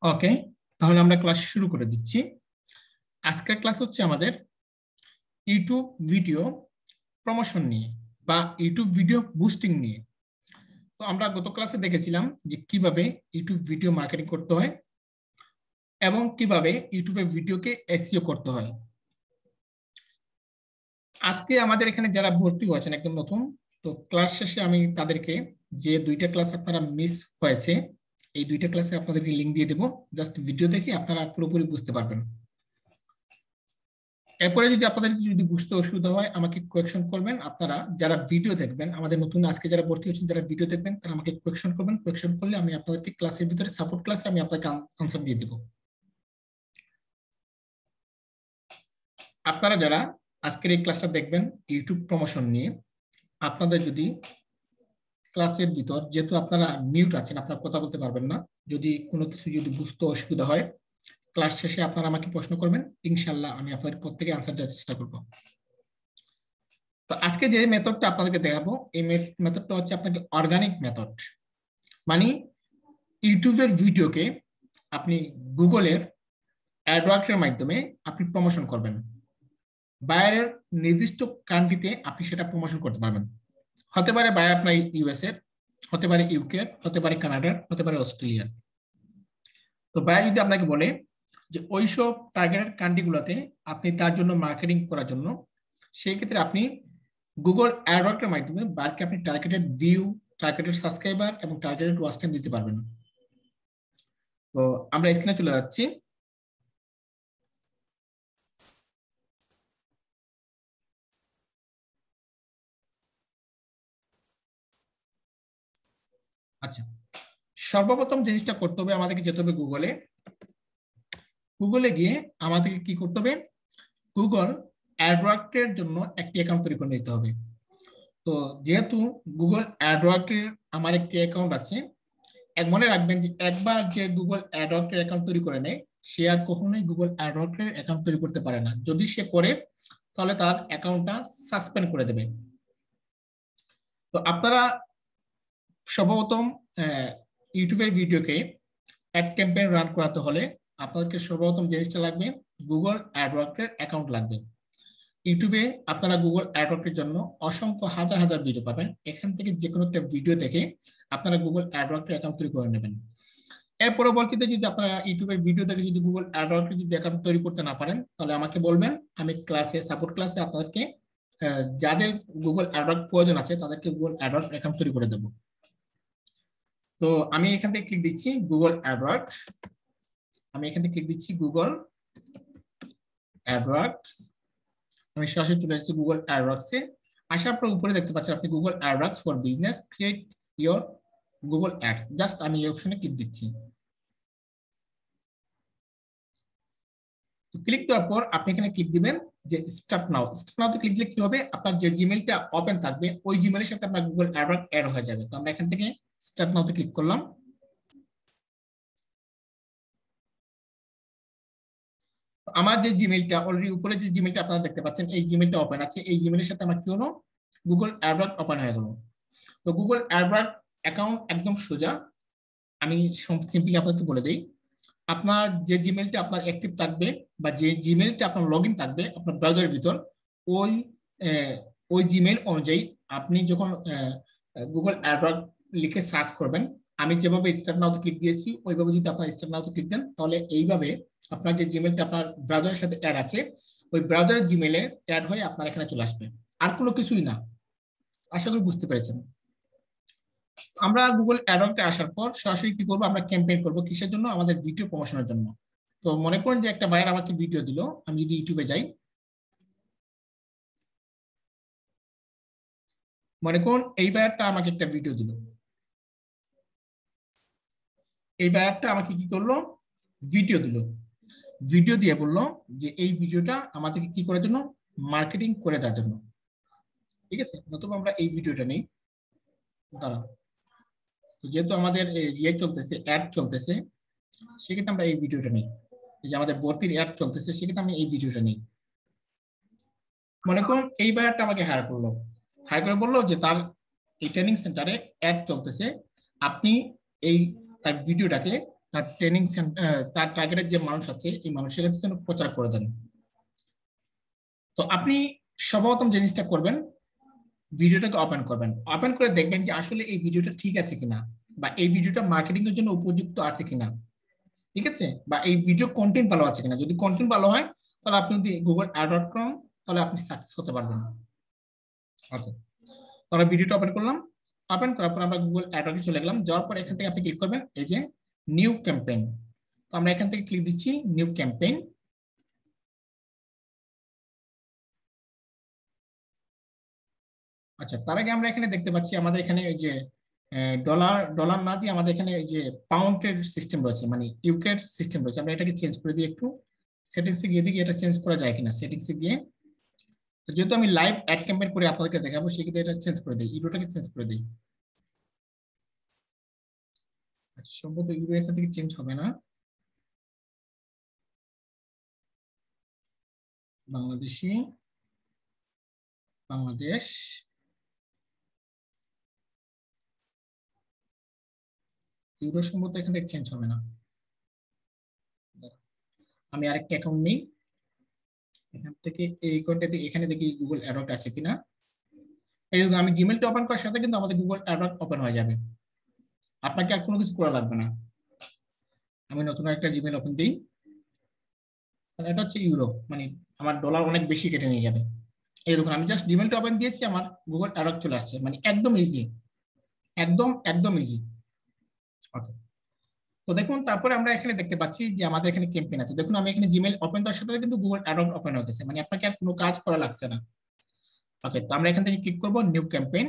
ওকে, তাহলে আমরা ক্লাস শুরু করে দিচ্ছি। আজকের ক্লাস হচ্ছে আমাদের ইউটিউব ভিডিও প্রমোশন নিয়ে বা ইউটিউব ভিডিও বুস্টিং নিয়ে। তো আমরা গত ক্লাসে দেখেছিলাম যে কিভাবে ইউটিউব ভিডিও মার্কেটিং করতে হয় এবং কিভাবে ইউটিউবে ভিডিওকে এসইও করতে হয়। আজকে আমাদের এখানে যারা ভর্তি হয়েছেন একদম নতুন, তো ক্লাস শেষে আমি তাদেরকে যে দুইটা ক্লাস আপনারা মিস হয়েছে এই দুইটা ক্লাসে আপনাদেরকে লিংক দিয়ে দেবো। জাস্ট ভিডিও দেখে আপনারা পুরোপুরি বুঝতে পারবেন। এরপরে যদি আপনাদের যদি বুঝতে অসুবিধা হয় আমাকে কোয়েকশন করবেন। আপনারা যারা ভিডিও দেখবেন, আমাদের নতুন আজকে যারা ভর্তি হচ্ছেন যারা ভিডিও দেখবেন তারা আমাকে কোয়েকশন করবেন। কোয়েকশন করলে আমি আপনাদেরকে ক্লাসের ভিতরে সাপোর্ট ক্লাসে আমি আপনাকে আনসার দিয়ে দেব। আপনারা যারা আজকের এই ক্লাসটা দেখবেন ইউটিউব প্রমোশন নিয়ে, আপনাদের যদি ক্লাসের ভিতর যেহেতু আপনারা মিউট আছেন, আপনারা কথা বলতে পারবেন না, যদি কোনো কিছু যদি বুঝতে অসুবিধা হয় ক্লাস শেষে আপনারা আমাকে প্রশ্ন করবেন, ইনশাআল্লাহ আমি আপনাদের প্রত্যেকে আনসার দেওয়ার চেষ্টা করব। তো আজকে যে মেথডটা আপনাদেরকে দেখাবো এই মেথডটা হচ্ছে আপনাকে অর্গানিক মেথড, মানে ইউটিউবের ভিডিওকে আপনি গুগলের অ্যাডওয়ার্ডসের মাধ্যমে আপনি প্রমোশন করবেন। বায়ারের নির্দিষ্ট কান্ট্রিতে আপনি সেটা প্রমোশন করতে পারবেন। হতে পারে বায়ার আপনার ইউএস এর, হতে পারে ইউকে, হতে পারে কানাডার, হতে পারে অস্ট্রেলিয়ার। তো বায়ার যদি আপনাকে বলে যে ওইসব টার্গেটেড কান্ট্রিগুলোতে আপনি তার জন্য মার্কেটিং করার জন্য, সেই ক্ষেত্রে আপনি গুগল অ্যাডওয়ার্ডসের মাধ্যমে বারকে আপনি টার্গেটেড ভিউ, টার্গেটেড সাবস্ক্রাইবার এবং টার্গেটেড ওয়াচ টাইম দিতে পারবেন। তো আমরা স্ক্রিনে চলে যাচ্ছি। আচ্ছা, সর্বপ্রথম জিনিসটা করতে হবে আমাদেরকে যেতে হবে গুগলে। গুগলে গিয়ে আমাদেরকে কি করতে হবে, গুগল অ্যাডওয়ার্ডসের জন্য একটি অ্যাকাউন্ট তৈরি করে নিতে হবে। তো যেহেতু গুগল অ্যাডওয়ার্ডসের আমার একটি অ্যাকাউন্ট আছে, মনে রাখবেন যে একবার যে গুগল অ্যাডওয়ার্ডসের অ্যাকাউন্ট তৈরি করে নেয় সে আর কখনোই গুগল অ্যাডওয়ার্ডসের অ্যাকাউন্ট তৈরি করতে পারে না। যদি সে করে তাহলে তার অ্যাকাউন্টটা সাসপেন্ড করে দেবে। তো আপনারা সর্বপ্রথম ইউটিউবের ভিডিওকে অ্যাড ক্যাম্পেইন রান করাতে হলে আপনাদেরকে সর্বপ্রথম জিনিসটা লাগবে, গুগল অ্যাডওয়ার্ডসের অ্যাকাউন্ট লাগবে। ইউটিউবে আপনারা গুগল অ্যাডওয়ার্ডসের জন্য অসংখ্য হাজার হাজার ভিডিও পাবেন। এখান থেকে যে কোনো একটা ভিডিও দেখে আপনারা গুগল অ্যাডওয়ার্ডসের অ্যাকাউন্ট তৈরি করে নেবেন। এর পরবর্তীতে যদি আপনারা ইউটিউবের ভিডিও দেখে যদি গুগল অ্যাডওয়ার্ডসে যদি অ্যাকাউন্ট তৈরি করতে না পারেন তাহলে আমাকে বলবেন, আমি ক্লাসে সাপোর্ট ক্লাসে আপনাদেরকে যাদের গুগল অ্যাডওয়ার্ডস প্রয়োজন আছে তাদেরকে গুগল অ্যাডওয়ার্ডস অ্যাকাউন্ট তৈরি করে দেবো। তো আমি এখান থেকে ক্লিক দিচ্ছি গুগল অ্যাডওয়ার্ডস, আমি এখান থেকে ক্লিক দিচ্ছি গুগল অ্যাডওয়ার্ডস। আমি সরাসরি চলে যাচ্ছি গুগল অ্যাডওয়ার্ডসে। আসার পর উপরে দেখতে পাচ্ছেন আপনি Google AdWords for business, create your Google ads. Just আমি এই অপশনে ক্লিক দিচ্ছি। ক্লিক দেওয়ার পর আপনি এখানে ক্লিক দিবেন যে স্টার্ট নাও। স্টার্ট নাওতে ক্লিক দিলে কি হবে, আপনার যে জিমেইলটা ওপেন থাকবে ওই জিমেইলের সাথে আপনার গুগল অ্যাডওয়ার্ডস অ্যাড হয়ে যাবে। তো আমরা এখান থেকে স্টার্ট নাওতে ক্লিক করলাম। আমার যে জিমেইলটা অলরেডি উপরে যে জিমেইলটা আপনারা দেখতে পাচ্ছেন এই জিমেইলটা ওপেন আছে, এই জিমেইলের সাথে আমার কি হলো, গুগল অ্যাডওয়ার্ডস ওপেন হয়ে গেল। তো গুগল অ্যাডওয়ার্ডস অ্যাকাউন্ট একদম সোজা। আমি সিম্পলি আপনাকে বলে দেই, আপনার যে জিমেইলটা আপনার অ্যাক্টিভ থাকবে বা যে জিমেইলটা আপনার লগ ইন থাকবে আপনার ব্রাউজারের ভিতর, ওই ওই জিমেইল অনুযায়ী আপনি যখন গুগল অ্যাডওয়ার্ডস লিখে সার্চ করবেন, আমি যেভাবে স্টার্ট নাওতে ক্লিক দিয়েছি ওইভাবে যদি আপনার স্টার্ট নাওতে ক্লিক দেন তাহলে এইভাবে আপনার যে জিমেইলটা আপনার ব্রাউজারের সাথে অ্যাড আছে ওই ব্রাউজারের জিমেইলে অ্যাড হয়ে আপনার এখানে চলে আসবে। আর কোনো কিছুই না। আশা করি বুঝতে পেরেছেন। আমরা গুগল অ্যাডওয়ার্ডসে আসার পর সরাসরি কি করবো, আমরা ক্যাম্পেইন করব কিসের জন্য, আমাদের ভিডিও প্রমোশনের জন্য। তো মনে করেন যে একটা বায়ার আমাকে ভিডিও দিল, আমি যদি ইউটিউবে যাই, মনে করুন এই বায়ারটা আমাকে একটা ভিডিও দিল, এই বায়ারটা আমাকে কি করলো, ভিডিও দিল। ভিডিও দিয়ে বললো যে এই ভিডিওটা আমাদেরকে কি করার জন্য, মার্কেটিং করে দেওয়ার জন্য। ঠিক আছে, নতুবা আমরা এই ভিডিওটা নেই, দাঁড়ান। তো যেহেতু আমাদের ইয়ে চলতেছে, অ্যাড চলতেছে, সেক্ষেত্রে আমরা এই ভিডিওটা নেই। যে আমাদের ভর্তির অ্যাড চলতেছে সেক্ষেত্রে আমি এই ভিডিওটা নেই। মনে করুন এই বায়ারটা আমাকে হায়ার করলো, হায়ার করে বললো যে তার এই ট্রেনিং সেন্টারে অ্যাড চলতেছে, আপনি এই তার ভিডিওটাকে তার ট্রেনিং সেন্টার, তার টার্গেটের যে মানুষ আছে এই মানুষের কাছে যেন প্রচার করে দেন। তো আপনি সর্বপ্রথম জিনিসটা করবেন, ভিডিওটাকে ওপেন করবেন, ওপেন করে দেখবেন যে আসলে এই ভিডিওটা ঠিক আছে কিনা, বা এই ভিডিওটা মার্কেটিং এর জন্য উপযুক্ত আছে কিনা, ঠিক আছে, বা এই ভিডিও কন্টেন্ট ভালো আছে কিনা। যদি কন্টেন্ট ভালো হয় তাহলে আপনি যদি গুগল অ্যাড করেন তাহলে আপনি সাকসেস হতে পারবেন। ওকে, আমরা ভিডিওটা ওপেন করলাম, ওপেন করার পর আমরা গুগল অ্যাডে চলে গেলাম। যাওয়ার পর এখান থেকে আপনি ক্লিক করবেন এই যে নিউ ক্যাম্পেইন। তো আমরা এখান থেকে ক্লিক দিচ্ছি নিউ ক্যাম্পেইন। আচ্ছা, তার আগে আমরা এখানে দেখতে পাচ্ছি আমাদের এখানে এই যে ডলার ডলার না দিয়ে আমাদের এখানে এই যে পাউন্ডের সিস্টেম রয়েছে, মানে ইউকের সিস্টেম রয়েছে। আমরা এটাকে চেঞ্জ করে দিই একটু, সেটিংসে গিয়ে দেখি এটা চেঞ্জ করা যায় কিনা। সেটিংসে গিয়ে, তো যেহেতু আমি লাইভ অ্যাড ক্যাম্পেইন করে আপনাদেরকে দেখাবো সেক্ষেত্রে এটা চেঞ্জ করে দিই, ইউরোটাকে চেঞ্জ করে দিই। আচ্ছা, সম্ভবত ইউরো এখান থেকে চেঞ্জ হবে না, বাংলাদেশি, বাংলাদেশ, ইউরো সম্ভবত এখান থেকে চেঞ্জ হবে না। আমি আরেকটা অ্যাকাউন্ট নেই, এখান থেকে এই অ্যাকাউন্টে এখানে দেখি গুগল অ্যাডওয়ার্ড আছে কিনা। এই জন্য আমি জিমেলটা ওপেন করার সাথে কিন্তু আমাদের গুগল অ্যাডওয়ার্ড ওপেন হয়ে যাবে, আপনাকে আর কোনো কিছু করা লাগবে না। আমি নতুন একটা জিমেল ওপেন দিই, এটা হচ্ছে ইউরো, মানে আমার ডলার অনেক বেশি কেটে নিয়ে যাবে। এই দেখুন আমি জাস্ট জিমেলটা ওপেন দিয়েছি, আমার গুগল অ্যাডওয়ার্ড চলে আসছে, মানে একদম ইজি, একদম একদম ইজি। ওকে, তো দেখুন তারপরে আমরা এখানে দেখতে পাচ্ছি যে আমাদের এখানে ক্যাম্পেইন আছে। দেখুন আমি এখানে জিমেল ওপেন করার সাথে কিন্তু গুগল অ্যাডওয়ার্ড ওপেন হয়ে গেছে, মানে আপনাকে আর কোনো কাজ করা লাগছে না। ওকে, তো আমরা এখান থেকে ক্লিক করব new campaign.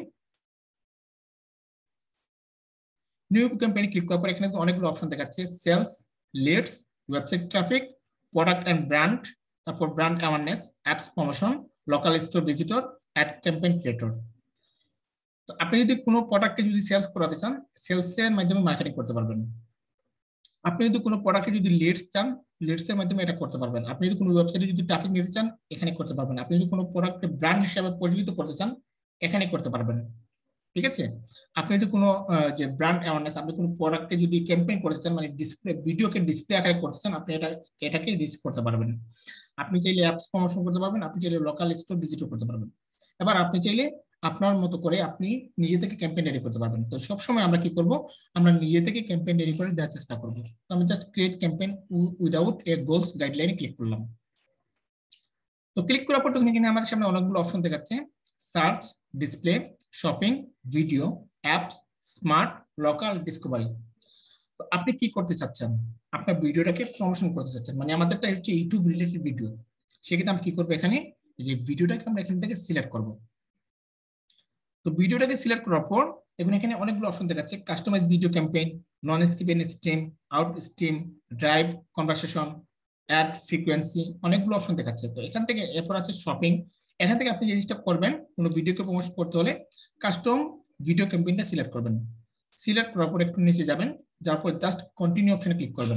New campaign click করার পর এখানে অনেকগুলো অপশন দেখাচ্ছে, sales, leads, website traffic, product and brand, তারপর brand awareness, apps promotion, local store visitor, ad campaign creator. তো আপনি যদি কোনো প্রোডাক্টকে যদি সেলস করাতে চান, সেলসের মাধ্যমে মার্কেটিং করতে পারবেন। আপনি যদি কোনো প্রোডাক্টে যদি লিডস চান, লিডস এর মাধ্যমে এটা করতে পারবেন। আপনি যদি কোনো ওয়েবসাইটে যদি ট্রাফিক নিতে চান, এখানে করতে পারবেন। আপনি যদি কোনো প্রোডাক্টকে ব্র্যান্ড হিসেবে পরিচিত করতে চান, এখানে করতে পারবেন, ঠিক আছে। আপনি যদি কোনো যে ব্র্যান্ড অ্যাওয়ারনেস, আপনি কোনো প্রোডাক্টে যদি ক্যাম্পেইন করতে চান, মানে ডিসপ্লে ভিডিওকে ডিসপ্লে আকারে করতে চান, আপনি এটাকে রিস্ক করতে পারবেন। আপনি চাইলে অ্যাপস প্রমোশন করতে পারবেন, আপনি চাইলে লোকাল স্টোর ভিজিটও করতে পারবেন। এবার আপনি চাইলে আপনার মতো করে আপনি নিজে থেকে ক্যাম্পেইন রেডি করতে পারবেন। তো সবসময় আমরা কি করব, আমরা নিজে থেকে ক্যাম্পেইন রেডি করে দেওয়ার চেষ্টা করব। তো আমি just create campaign without a goals গাইডলাইনে ক্লিক করলাম। তো ক্লিক করার পর তখন এখানে আমাদের সামনে অনেকগুলো অপশন দেখাচ্ছে, search, display, shopping, video, apps, smart, local, discovery. তো আপনি কি করতে চাচ্ছেন, আপনার ভিডিওটাকে প্রমোশন করতে চাচ্ছেন, মানে আমাদেরটা হচ্ছে ইউটিউব রিলেটেড ভিডিও। সেক্ষেত্রে আমি কি করবো, এখানে যে ভিডিওটাকে আমরা এখান থেকে সিলেক্ট করব। তো ভিডিওটাকে সিলেক্ট করার পর দেখুন এখানে অনেকগুলো অপশন দেখাচ্ছে, customize video campaign, non skip in stream, out stream, drive conversation, ad frequency, অনেকগুলো অপশন দেখাচ্ছে। তো এখান থেকে এরপর আছে শপিং। এখান থেকে আপনি যে জিনিসটা করবেন, কোনো ভিডিওকে প্রমোশন করতে হলে কাস্টম ভিডিও ক্যাম্পেইনটা সিলেক্ট করবেন। সিলেক্ট করার পর একটু নিচে যাবেন, যার পর জাস্ট কন্টিনিউ অপশনে ক্লিক করবেন।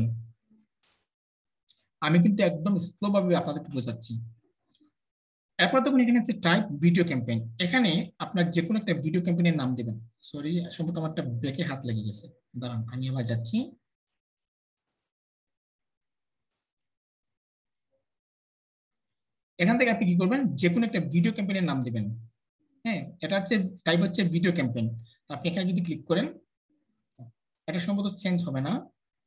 আমি কিন্তু একদম স্লো ভাবে আপনাদেরকে বোঝাচ্ছি। এরপর দেখুন এখানে হচ্ছে টাইপ ভিডিও ক্যাম্পেইন। এখানে আপনার যে কোনো একটা ভিডিও ক্যাম্পেইনের নাম দিবেন। সরি, সম্ভবত আমার একটা ব্রেকে হাত লেগে গেছে, দাঁড়ান আমি আবার যাচ্ছি। এখান থেকে আপনি কি করবেন, যে কোনো একটা ভিডিও ক্যাম্পেইনের নাম দিবেন। হ্যাঁ, এটা হচ্ছে টাইপ হচ্ছে ভিডিও ক্যাম্পেইন। আপনি এখানে যদি ক্লিক করেন, এটা সম্ভবত চেঞ্জ হবে না,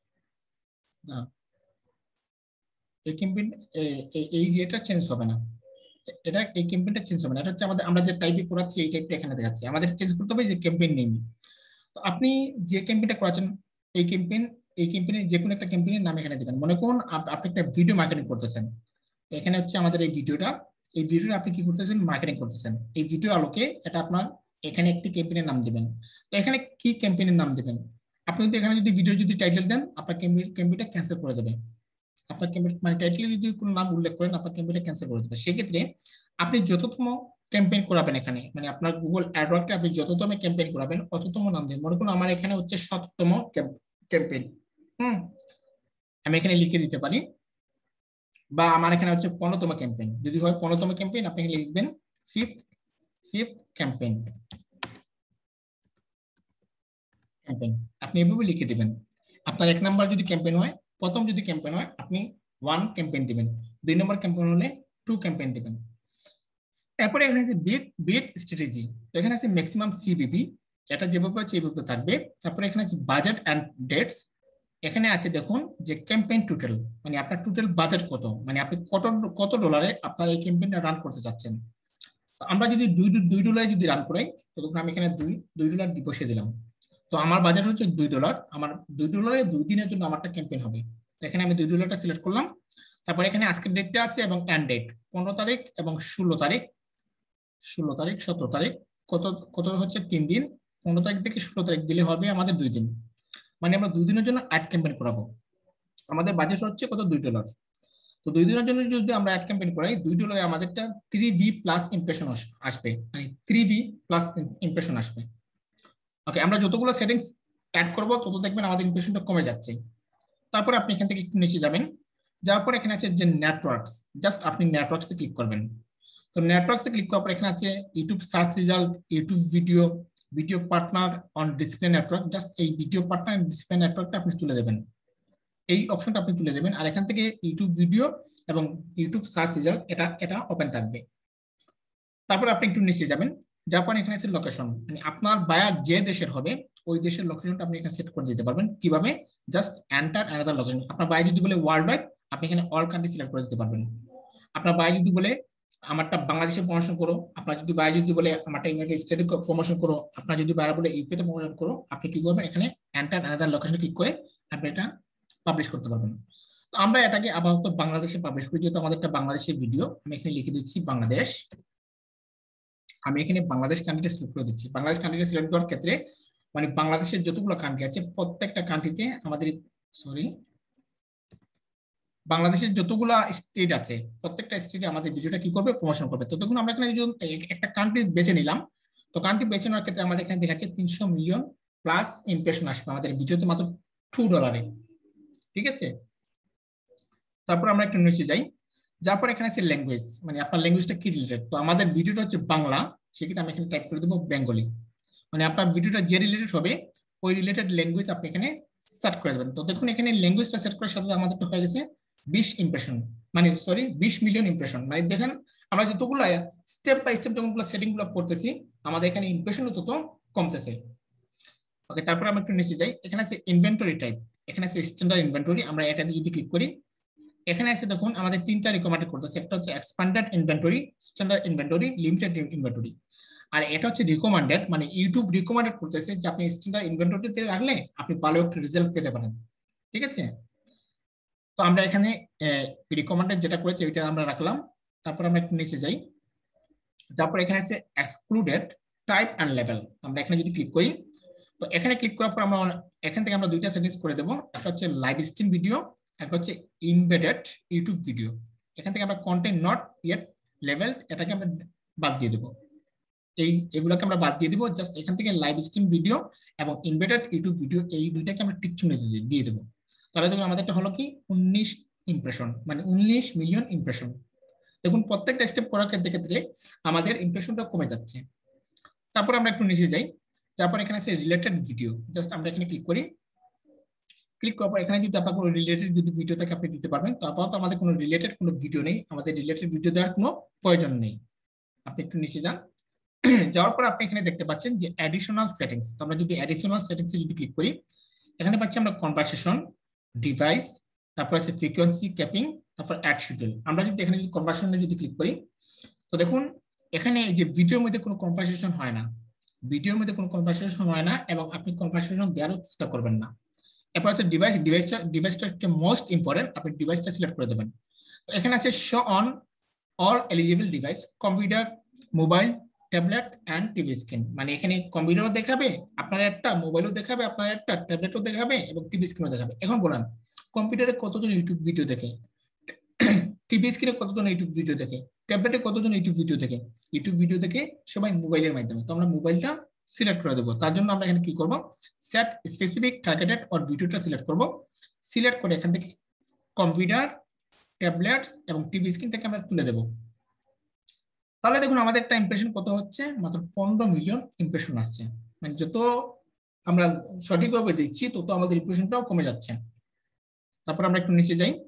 এই ক্যাম্পেইন এই ইয়েটা চেঞ্জ হবে না, এটা এই ক্যাম্পেইনটা চেঞ্জ হবে না। এটা হচ্ছে আমাদের আমরা যে টাইপে করাচ্ছি এই টাইপটা এখানে দেখাচ্ছে, আমাদের চেঞ্জ করতে হবে যে ক্যাম্পেইন নেম। তো আপনি যে ক্যাম্পেইনটা করাচ্ছেন, এই ক্যাম্পেইন, এই ক্যাম্পেইনের যে কোনো একটা ক্যাম্পেইনের নাম এখানে দিবেন। মনে করুন আপনি একটা ভিডিও মার্কেটিং করতেছেন, এখানে হচ্ছে আমাদের এই ভিডিওটা, এই ভিডিওটা আপনি কি করতেছেন, মার্কেটিং করতেছেন। এই ভিডিও আলোকে এটা আপনার এখানে একটি ক্যাম্পেইনের নাম দিবেন। তো এখানে কি ক্যাম্পেইনের নাম দিবেন, আপনি যদি এখানে যদি ভিডিও যদি টাইটেল দেন, আপনার ক্যাম্পেইনটা ক্যান্সেল করে দেবে। আপনার ক্যাম্পেইন মানে টাইটেলে যদি কোনো নাম উল্লেখ করেন, আপনার ক্যাম্পেইনটা ক্যান্সেল করে দেবে। সেক্ষেত্রে আপনি যততম ক্যাম্পেইন করাবেন, এখানে মানে আপনার গুগল অ্যাডওয়ার্ডে আপনি যততম ক্যাম্পেইন করাবেন অততম নাম দিন। মনে করুন আমার এখানে হচ্ছে ৭তম ক্যাম্পেইন, হুম, আমি এখানে লিখে দিতে পারি। বা আমার এখানে হচ্ছে 15তম ক্যাম্পেইন, যদি হয় 15তম ক্যাম্পেইন আপনি লিখবেন ফিফথ ক্যাম্পেইন, আপনি এভাবে লিখে দিবেন। আপনার 1 নাম্বার যদি ক্যাম্পেইন হয়, প্রথম যদি ক্যাম্পেইন হয় আপনি 1 ক্যাম্পেইন দিবেন, 2 নম্বর ক্যাম্পেইন হলে 2 ক্যাম্পেইন দিবেন। এরপরে এখানে আছে বিট স্ট্র্যাটেজি, এখানে আছে ম্যাক্সিমাম সিবিবি, এটা যেভাবে আছে এইভাবে থাকবে। তারপরে এখানে আছে বাজেট এন্ড ডেটস, এখানে আছে দেখুন যে ক্যাম্পেইন টোটাল, মানে আপনার টোটাল বাজেট কত, মানে আপনি কত ডলারে আপনার এই ক্যাম্পেইনটা রান করতে চাচ্ছেন। আমরা যদি $2 যদি রান করাই, তো তখন আমি এখানে $2 বসিয়ে দিলাম। তো আমার বাজেট হচ্ছে $2, আমার $2 2 দিনের জন্য আমারটা ক্যাম্পেইন হবে। এখানে আমি $2টা সিলেক্ট করলাম। তারপরে এখানে আজকের ডেটটা আছে এবং এন্ড ডেট 15 তারিখ এবং 16 তারিখ, 17 তারিখ, কত কত হচ্ছে 3 দিন, 15 তারিখ থেকে 16 তারিখ দিলে হবে আমাদের 2 দিন, মানে আমরা 2 দিনের জন্য অ্যাড ক্যাম্পেইন করাবো। আমাদের বাজেট হচ্ছে কত $2। তো 2 দিনের জন্য যদি আমরা অ্যাড ক্যাম্পেইন করাই, $2 আমাদেরটা 3B প্লাস ইমপ্রেশন আসবে, মানে 3B প্লাস ইমপ্রেশন আসবে। ওকে, আমরা যতগুলো সেটিংস অ্যাড করব তত দেখবেন আমাদের ইমপ্রেশনটা কমে যাচ্ছে। তারপরে আপনি এখান থেকে একটু নিচে যাবেন, যাওয়ার পর এখানে আছে যে নেটওয়ার্কস, জাস্ট আপনি নেটওয়ার্কসে ক্লিক করবেন। তো নেটওয়ার্কসে ক্লিক করার পর এখানে আছে YouTube search result, YouTube video partner on display network, just এই ভিডিও পার্টনার ডিসপ্লে নেটওয়ার্কটা আপনি তুলে দেবেন, এই অপশনটা আপনি তুলে দেবেন। আর এখান থেকে ইউটিউব ভিডিও এবং ইউটিউব সার্চ রেজাল্ট এটা ওপেন থাকবে। তারপর আপনি একটু নিচে যাবেন, যাওয়ার পর এখানে আছে লোকেশন, মানে আপনার বায়ার যে দেশের হবে ওই দেশের লোকেশনটা আপনি এখানে সেট করে দিতে পারবেন। কিভাবে? Just enter another location. আপনার বায়ার যদি বলে ওয়ার্ল্ড ওয়াইড, আপনি এখানে অল কান্ট্রি সিলেক্ট করে দিতে পারবেন। আপনার বায়ার যদি বলে আমারটা বাংলাদেশে প্রমোশন করো, আপনার যদি বায়ার যদি বলে আমারটা ইউনাইটেড স্টেটে প্রমোশন করো, আপনার যদি বায়ার বলে ইউকেতে প্রমোশন করো, আপনি কি করবেন? এখানে এন্টার অ্যানাদার লোকেশন ক্লিক করে আপনি এটা পাবলিশ করতে পারবেন। তো আমরা এটাকে আপাতত বাংলাদেশে পাবলিশ করি, যেহেতু আমাদের একটা বাংলাদেশের ভিডিও। আমি এখানে লিখে দিচ্ছি বাংলাদেশ, আমি এখানে বাংলাদেশ কান্ট্রিটা সিলেক্ট করে দিচ্ছি। বাংলাদেশ কান্ট্রিটা সিলেক্ট করার ক্ষেত্রে মানে বাংলাদেশের যতগুলো কান্ট্রি আছে প্রত্যেকটা কান্ট্রিতে আমাদের বাংলাদেশের যতগুলো স্টেট আছে প্রত্যেকটা স্টেটে আমাদের ভিডিওটা কি করবে? প্রমোশন করবে। তো দেখুন আমরা এখানে একটা কান্ট্রি বেছে নিলাম, তো কান্ট্রি বেছে নেওয়ার ক্ষেত্রে আমাদের এখানে দেখাচ্ছে 300 মিলিয়ন প্লাস ইমপ্রেশন আসবে আমাদের ভিডিওতে মাত্র $2। ঠিক আছে, তারপর আমরা একটু নিচে যাই, যারপর এখানে আছে ল্যাঙ্গুয়েজ, মানে আপনার ল্যাঙ্গুয়েজটা কি রিলেটেড। তো আমাদের ভিডিওটা হচ্ছে বাংলা, সেক্ষেত্রে আমি এখানে টাইপ করে দেবো বেঙ্গলি, মানে আপনার ভিডিওটা যে রিলেটেড হবে ওই রিলেটেড ল্যাঙ্গুয়েজ আপনি এখানে সেট করে দেবেন। তো দেখুন এখানে ল্যাঙ্গুয়েজটা সেট করার সাথে আমাদের হয়ে গেছে 20 ইমপ্রেশন, মানে 20 মিলিয়ন ইমপ্রেশন। মানে দেখেন আমরা যতগুলো স্টেপ বাই স্টেপ যতগুলো সেটিং গুলো করতেছি আমাদের এখানে ইমপ্রেশনও তত কমতেছে। ওকে, তারপর আমরা একটু নিচে যাই, এখানে আছে ইনভেন্টরি টাইপ, এখানে আছে স্ট্যান্ডার্ড ইনভেন্টরি। আমরা এটাতে যদি ক্লিক করি, এখানে আছে দেখুন আমাদের 3টা রিকমেন্ড করতেছে, একটা হচ্ছে expanded inventory, standard inventory, limited inventory. আর এটা হচ্ছে রিকমেন্ডেড, মানে ইউটিউব রিকমেন্ডেড করতেছে যে আপনি স্ট্যান্ডার্ড ইনভেন্টরিতে রাখলে আপনি ভালো একটা রেজাল্ট পেতে পারেন। ঠিক আছে, তো আমরা এখানে রিকমেন্ডেড যেটা করেছি ওইটা আমরা রাখলাম। তারপর আমরা একটু নিচে যাই, তারপর এখানে আছে এক্সক্লুডেড টাইপ এন্ড লেভেল। আমরা এখানে যদি ক্লিক করি, তো এখানে ক্লিক করার পর আমরা এখান থেকে আমরা 2টা সেটিংস করে দেবো, একটা হচ্ছে লাইভ স্ট্রিম ভিডিও, একটা হচ্ছে ইমবেডেড ইউটিউব ভিডিও। এখান থেকে আমরা কন্টেন্ট নট ইয়েট লেভেল এটাকে আমরা বাদ দিয়ে দেবো, এগুলোকে আমরা বাদ দিয়ে দিব। জাস্ট এখান থেকে লাইভ স্ট্রিম ভিডিও এবং ইমবেডেড ইউটিউব ভিডিও এই দুইটাকে আমরা টিক চিহ্ন দিয়ে দেবো। তাহলে দেখুন আমাদেরটা হলো কি 19 ইমপ্রেশন, মানে 19 মিলিয়ন ইমপ্রেশন। দেখুন প্রত্যেকটা স্টেপ করার ক্ষেত্রে আমাদের ইমপ্রেশনটা কমে যাচ্ছে। তারপর আমরা একটু নিচে যাই, তারপর এখানে আছে রিলেটেড ভিডিও, জাস্ট আমরা এখানে ক্লিক করি। ক্লিক করার পর এখানে যদি আপনার কোনো রিলেটেড যদি ভিডিও থাকে আপনি দিতে পারবেন। তো আপাতত আমাদের কোনো রিলেটেড কোনো ভিডিও নেই, আমাদের রিলেটেড ভিডিও দেওয়ার কোনো প্রয়োজন নেই। আপনি একটু নিচে যান, যাওয়ার পর আপনি এখানে দেখতে পাচ্ছেন যে অ্যাডিশনাল সেটিংস। তো আমরা যদি অ্যাডিশনাল সেটিংসে যদি ক্লিক করি, এখানে পাচ্ছি আমরা কনভারসেশন, ডিভাইস, তারপর আছে ফ্রিকোয়েন্সি ক্যাপিং, তারপর অ্যাড শিডিউল। আমরা যদি এখানে যদি কনভারসেশনে যদি ক্লিক করি, তো দেখুন এখানে যে ভিডিওর মধ্যে কোনো কনভারসেশন হয় না, ভিডিওর মধ্যে কোনো কনভারসেশন হয় না এবং আপনি কনভারসেশন দেওয়ারও চেষ্টা করবেন না। এরপর আছে ডিভাইসটা হচ্ছে মোস্ট ইম্পর্টেন্ট, আপনি ডিভাইসটা সিলেক্ট করে দেবেন। তো এখানে আছে show on all eligible device, computer, mobile, tablet and TV screen. মানে এখানে কম্পিউটারও দেখাবে আপনার একটা, মোবাইলও দেখাবে আপনার একটা, ট্যাবলেটও দেখাবে এবং টিভি স্ক্রিনও দেখাবে। এখন বলেন কম্পিউটারে কতজন ইউটিউব ভিডিও দেখে, টিভি স্ক্রিনে কতজন ইউটিউব ভিডিও দেখে, ট্যাবলেটে কতজন ইউটিউব ভিডিও দেখে? ইউটিউব ভিডিও দেখে সবাই মোবাইলের মাধ্যমে। তো আমরা মোবাইলটা সিলেক্ট করে দেবো। তার জন্য আমরা এখানে কি করব? সেট স্পেসিফিক টার্গেটেড অর ভিডিওটা সিলেক্ট করব। সিলেক্ট করে এখান থেকে কম্পিউটার, ট্যাবলেটস এবং টিভি স্ক্রিন থেকে আমরা তুলে দেব। তাহলে দেখুন আমাদের একটা ইমপ্রেশন কত হচ্ছে, মাত্র 15 মিলিয়ন ইমপ্রেশন আসছে। মানে যত আমরা সঠিকভাবে দিচ্ছি তত আমাদের ইমপ্রেশনটাও কমে যাচ্ছে। তারপর আমরা একটু নিচে যাই।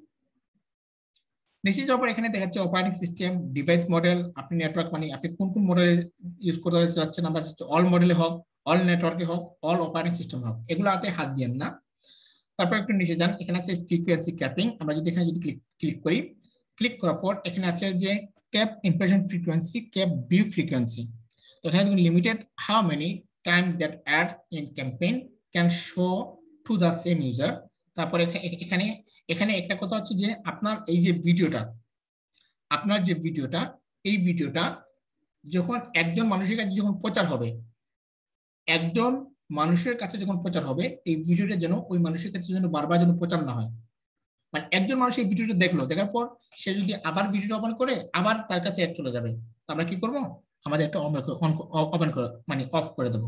নিচে যাওয়ার পর এখানে দেখাচ্ছে অপারেটিং সিস্টেম, ডিভাইস মডেল, আপনি নেটওয়ার্ক মানে আপনি কোন কোন মডেল ইউজ করতে যাচ্ছেন। আমরা অল মডেলে হোক, অল নেটওয়ার্কে হোক, অল অপারেটিং সিস্টেম হোক, এগুলোতে হাত দিয়েন না। তারপর একটু নিচে যান, এখানে আছে ফ্রিকোয়েন্সি ক্যাপিং। আমরা যদি এখানে যদি ক্লিক করি, ক্লিক করার পর এখানে আছে যে cap impression frequency, cap view frequency. তো এখানে দেখুন limited how many time that ads in campaign can show to the same user. তারপর এখানে এখানে একটা কথা হচ্ছে যে আপনার এই যে ভিডিওটা, আপনার যে ভিডিওটা, এই ভিডিওটা যখন একজন মানুষের কাছে যখন প্রচার হবে, একজন মানুষের কাছে যখন প্রচার হবে, এই ভিডিওটা যেন ওই মানুষের কাছে যেন বারবার যেন প্রচার না হয়। মানে একজন মানুষ এই ভিডিওটা দেখলো, দেখার পর সে যদি আবার ভিডিওটা ওপেন করে আবার তার কাছে অ্যাড চলে যাবে, আমরা কি করব, আমাদের একটা ওপেন করে মানে অফ করে দেবো।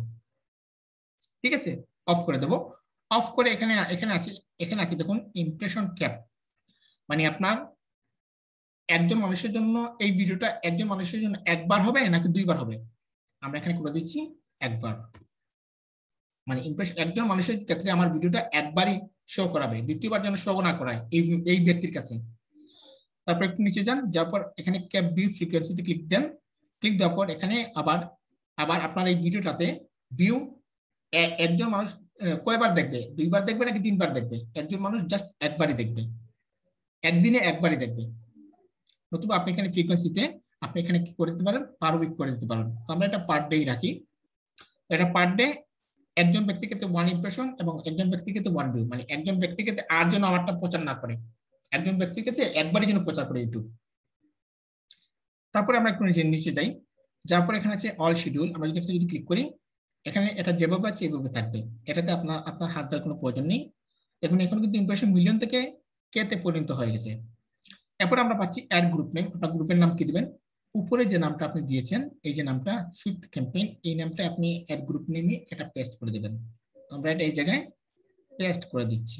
ঠিক আছে, অফ করে দেবো। অফ করে এখানে এখানে আছে দেখুন ইমপ্রেশন ক্যাপ, মানে আপনার একজন মানুষের জন্য এই ভিডিওটা একজন মানুষের জন্য একবার হবে নাকি দুইবার হবে। আমরা এখানে করে দিচ্ছি একবার, মানে ইমপ্রেশন একজন মানুষের ক্ষেত্রে আমার ভিডিওটা একবারই শো করাবে, দ্বিতীয়বার যেন শো না করায় এই ব্যক্তির কাছে। তারপর একটু নিচে যান, যাওয়ার পর এখানে ক্যাপ ভিউ ফ্রিকোয়েন্সিতে ক্লিক দেন। ক্লিক দেওয়ার পর এখানে আবার আবার আপনার এই ভিডিওটাতে ভিউ একজন মানুষ কয়বার দেখবে, দুইবার দেখবে নাকি তিনবার দেখবে, একজন মানুষ জাস্ট একবারই দেখবে, একদিনে একবারই দেখবে। নতুবা আপনি এখানে ফ্রিকোয়েন্সিতে আপনি এখানে কি করে দিতে পারেন, পার উইক করে দিতে পারেন। আমরা এটা পার ডে রাখি, এটা পার ডে একজন ব্যক্তিকে ওয়ান ইমপ্রেশন এবং একজন ব্যক্তিকে ওয়ান ভিউ, মানে একজন ব্যক্তিকে আর যেন আমারটা প্রচার না করে, একজন ব্যক্তির কাছে একবারই যেন প্রচার করে ইউটিউব। তারপরে আমরা একটু নিচে যাই, যার পর এখানে আছে অল শিডিউল। আমরা যদি ক্লিক করি, এখানে এটা যেভাবে আছে এইভাবে থাকবে, এটাতে আপনার হাত দেওয়ার কোনো প্রয়োজন নেই। দেখুন এখন কিন্তু ইমপ্রেশন মিলিয়ন থেকে কেতে পরিণত হয়ে গেছে। এরপর আমরা পাচ্ছি অ্যাড গ্রুপ নেম। আপনার গ্রুপের নাম কি দিবেন, উপরে যে নামটা আপনি দিয়েছেন, এই যে নামটা ফিফথ ক্যাম্পেইন, এই নামটা আপনি অ্যাড গ্রুপ নেমে এটা পেস্ট করে দিবেন। আমরা এটা এই জায়গায় পেস্ট করে দিচ্ছি,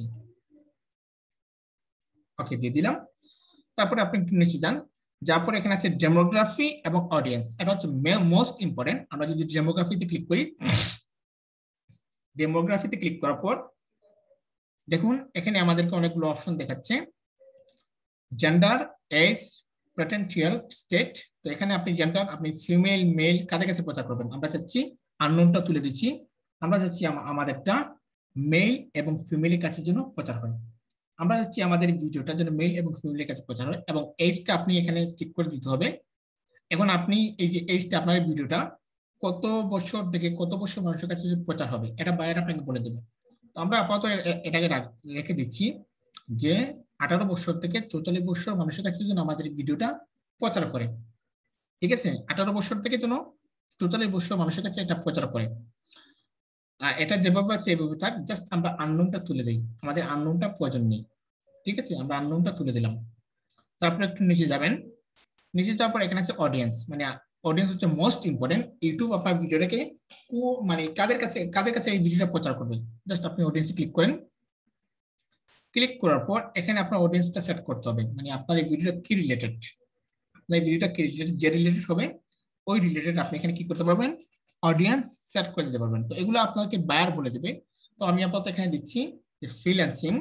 ওকে দিয়ে দিলাম। তারপরে আপনি একটু নিচে যান, যার পর এখানে আছে ডেমোগ্রাফি এবং অডিয়েন্স, এটা হচ্ছে মোস্ট ইম্পর্টেন্ট। আমরা যদি ডেমোগ্রাফিতে ক্লিক করি, ডেমোগ্রাফিতে ক্লিক করার পর দেখুন এখানে আমাদেরকে অনেকগুলো অপশন দেখাচ্ছে, জেন্ডার, এজ, পটেনশিয়াল স্টেট। তো এখানে আপনি জেন্ডার, আপনি ফিমেল মেল কাদের কাছে প্রচার করবেন। আমরা চাচ্ছি আননোনটা তুলে দিচ্ছি, আমরা চাচ্ছি আমাদেরটা মেল এবং ফিমেলের কাছে যেন প্রচার হয়। আমরা চাচ্ছি আমাদের ভিডিওটা যেন মেল এবং ফিমেলের কাছে প্রচার হয়, এবং এজটা আপনি এখানে ঠিক করে দিতে হবে। এখন আপনি এই যে এজটা আপনার ভিডিওটা কত বছর থেকে কত বছর মানুষের কাছে প্রচার হবে, এটা বাইরে আপনাকে বলে দেবে। তো আমরা আপাতত এটাকে রেখে দিচ্ছি যে 18 বছর থেকে 44 বছর মানুষের কাছে যেন আমাদের ভিডিওটা প্রচার করে। ঠিক আছে, 18 বছর থেকে যেন 44 বছর মানুষের কাছে এটা প্রচার করে। আর এটা যেভাবে আছে এভাবে থাক, জাস্ট আমরা আননোনটা তুলে দিই, আমাদের আননোনটা প্রয়োজন নেই। ঠিক আছে, আমরা আননোনটা তুলে দিলাম। তারপরে একটু নিচে যাবেন, নিচে যাওয়ার পর এখানে আছে অডিয়েন্স, মানে অডিয়েন্স হচ্ছে মোস্ট ইম্পর্টেন্ট। ইউটিউব আপনার ভিডিওটাকে মানে কাদের কাছে এই ভিডিওটা প্রচার করবে। জাস্ট আপনি অডিয়েন্সে ক্লিক করেন, ক্লিক করার পর এখানে আপনার অডিয়েন্সটা সেট করতে হবে, মানে আপনার এই ভিডিওটা কি রিলেটেড, আপনার এই ভিডিওটা কি রিলেটেড, যে রিলেটেড হবে ওই রিলেটেড আপনি এখানে কি করতে পারবেন, অডিয়েন্স সেট করে দিতে পারবেন। তো এগুলো আপনাকে বায়ার বলে দেবে। তো আমি আপাতত এখানে দিচ্ছি যে ফ্রিল্যান্সিং,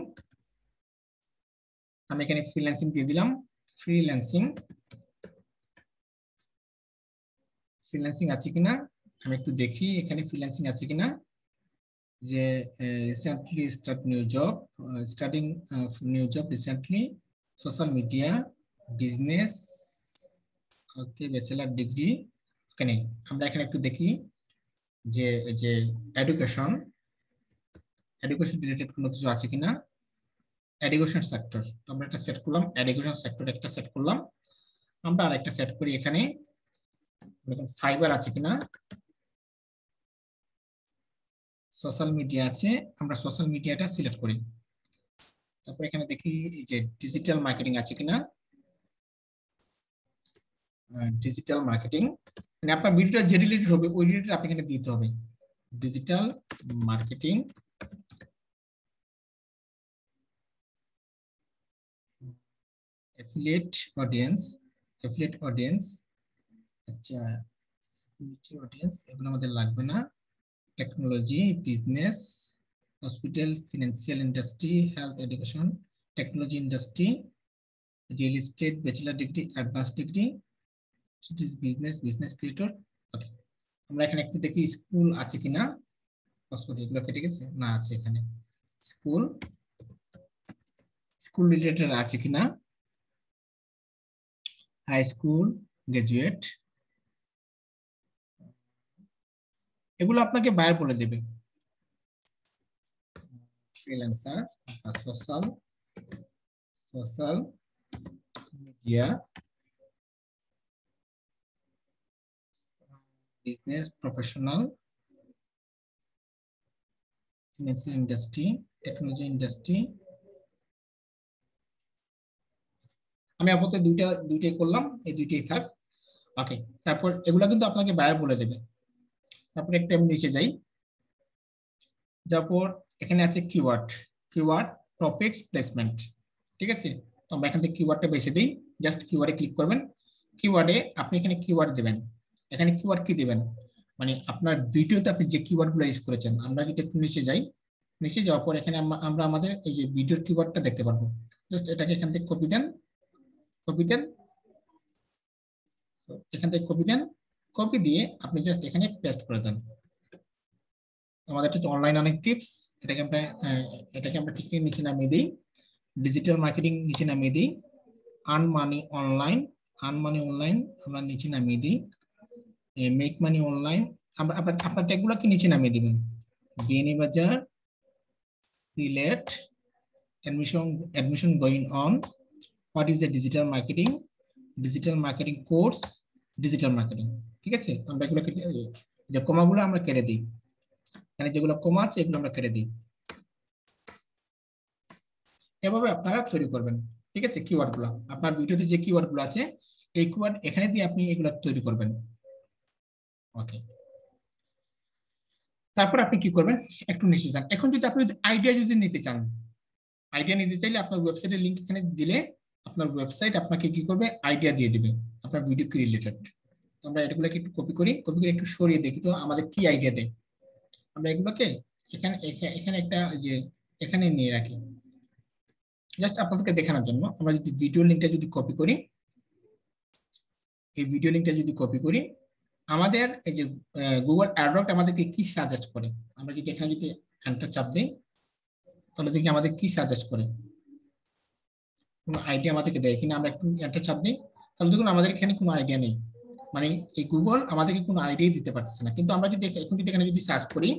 আমি এখানে ফ্রিল্যান্সিং দিয়ে দিলাম। ফ্রিল্যান্সিং ফ্রিল্যান্সিং আছে কিনা আমি একটু দেখি, এখানে ফ্রিল্যান্সিং আছে কিনা, যে recently start new job, starting new job recently, social media, business, okay, bachelor degree. ওখানে আমরা এখানে একটু দেখি যে যে এডুকেশন রিলেটেড কোনো কিছু আছে কিনা, এডুকেশন সেক্টর। আমরা একটা সেট করলাম, এডুকেশন সেক্টর একটা সেট করলাম। আমরা আর একটা সেট করি এখানে ফাইবার আছে কিনা, সোশ্যাল মিডিয়া আছে, আমরা সোশ্যাল মিডিয়াটা সিলেক্ট করি। তারপর এখানে দেখি যে ডিজিটাল মার্কেটিং আছে কিনা, ডিজিটাল মার্কেটিং, মানে আপনার ভিডিওটা যে রিলেটেড হবে ওই রিলেটেড আপনি এখানে দিতে হবে, ডিজিটাল মার্কেটিং। অ্যাফিলিয়েট অডিয়েন্স, আচ্ছা অডিয়েন্স এগুলো আমাদের লাগবে না, technology, business, hospital, financial industry, health, education, technology industry, real estate, bachelor degree, advance degree, business, business creator. Okay, আমরা এখানে একটু দেখি স্কুল আছে কিনা। এগুলো কেটে গেছে না, আছে এখানে স্কুল, স্কুল রিলেটেড আছে কিনা, হাই স্কুল, গ্রাজুয়েট, এগুলো আপনাকে বায়ার বলে দেবে। Freelancer, social, social media, business professional, financial industry, technology industry. আমি আপাতত দুইটাই করলাম, এই দুইটাই থাক। ওকে, তারপর এগুলা কিন্তু আপনাকে বায়ার বলে দেবে। তারপর একটা আমি নিচে যাই, তারপর এখানে আছে কিওয়ার্ড, কিওয়ার্ড, টপিকস, প্লেসমেন্ট। ঠিক আছে, তো আমরা এখান থেকে কিওয়ার্ডটা বেছে দিই। জাস্ট কিওয়ার্ডে ক্লিক করবেন। কিওয়ার্ডে আপনি এখানে কিওয়ার্ড দেবেন। এখানে কিওয়ার্ড কি দিবেন, মানে আপনার ভিডিওতে আপনি যে কিওয়ার্ডগুলো ইউজ করেছেন। আমরা যদি একটু নিচে যাই, নিচে যাওয়ার পর এখানে আমরা আমাদের এই যে ভিডিওর কিওয়ার্ডটা দেখতে পারবো। জাস্ট এটাকে এখান থেকে কপি দেন, কপি দেন, এখান থেকে কপি দেন, কপি দিয়ে আপনি জাস্ট এখানে পেস্ট করে দেন। আমাদের হচ্ছে অনলাইন অনেক টিপস, এটাকে আমরা ঠিক নিচে নামিয়ে দিই। ডিজিটাল মার্কেটিং নিচে নামিয়ে দিই। Earn money online, earn money online আমরা নিচে নামিয়ে দিই। মেক মানি অনলাইন, আমরা আপনার ট্যাগগুলোকে নিচে নামিয়ে দিবেন। বিএনএ বাজার, Sylhet, admission going on, what is the digital marketing course, digital marketing। ঠিক আছে, আমরা এগুলো যে কমাগুলো আমরা কেটে দিই, এখানে যেগুলো কমা আছে এগুলো আমরা কেটে দিই। এভাবে আপনারা তৈরি করবেন। ঠিক আছে, কিওয়ার্ডগুলো আপনার ভিডিওতে যে কিওয়ার্ডগুলো আছে এই কিওয়ার্ড এখানে দিয়ে আপনি এগুলো তৈরি করবেন। ওকে, তারপর আপনি কি করবেন, একটু নিচে যান। এখন যদি আপনি আইডিয়া যদি নিতে চান, আইডিয়া নিতে চাইলে আপনার ওয়েবসাইটের লিংক এখানে দিলে আপনার ওয়েবসাইট আপনাকে কি করবে, আইডিয়া দিয়ে দিবে আপনার ভিডিও কি রিলেটেড। আমরা এগুলোকে একটু কপি করি, কপি করে একটু সরিয়ে দেখি তো আমাদের কি আইডিয়া দেয়। আমরা এগুলোকে এখানে এখানে একটা যে এখানে নিয়ে রাখি জাস্ট আপনাদেরকে দেখানোর জন্য। আমরা যদি ভিডিও লিংকটা যদি কপি করি, এই ভিডিও লিংকটা যদি কপি করি, আমাদের এই যে গুগল অ্যাডওয়ার্ড আমাদেরকে কি সাজেস্ট করে, আমরা যদি এখানে যদি এন্টার চাপ দিই তাহলে দেখি আমাদের কি সাজেস্ট করে, কোনো আইডিয়া আমাদেরকে দেয় কিনা। আমরা একটু এন্টার চাপ দিই তাহলে দেখুন আমাদের এখানে কোনো আইডিয়া নেই, মানে এই গুগল আমাদেরকে কোনো আইডিয়া দিতে পারছে না। কিন্তু আমরা যদি এখন যদি এখানে যদি সার্চ করি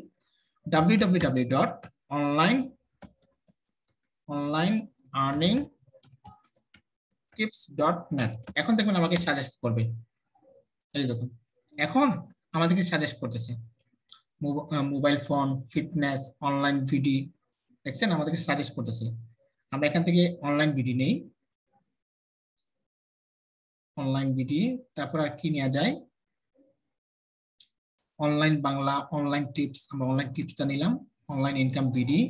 www.onlineearningtips.net, এখন দেখুন আমাকে সাজেস্ট করবে। এই দেখুন এখন আমাদেরকে সাজেস্ট করতেছে mobile phone, fitness, online video, দেখছেন আমাদেরকে সাজেস্ট করতেছে। আমরা এখান থেকে অনলাইন ভিডিও নেই, অনলাইন ভিডিও, তারপর আর কি নেওয়া যায়, অনলাইন বাংলা, অনলাইন টিপস, আমরা অনলাইন টিপসটা নিলাম, অনলাইন ইনকাম ভিডিও,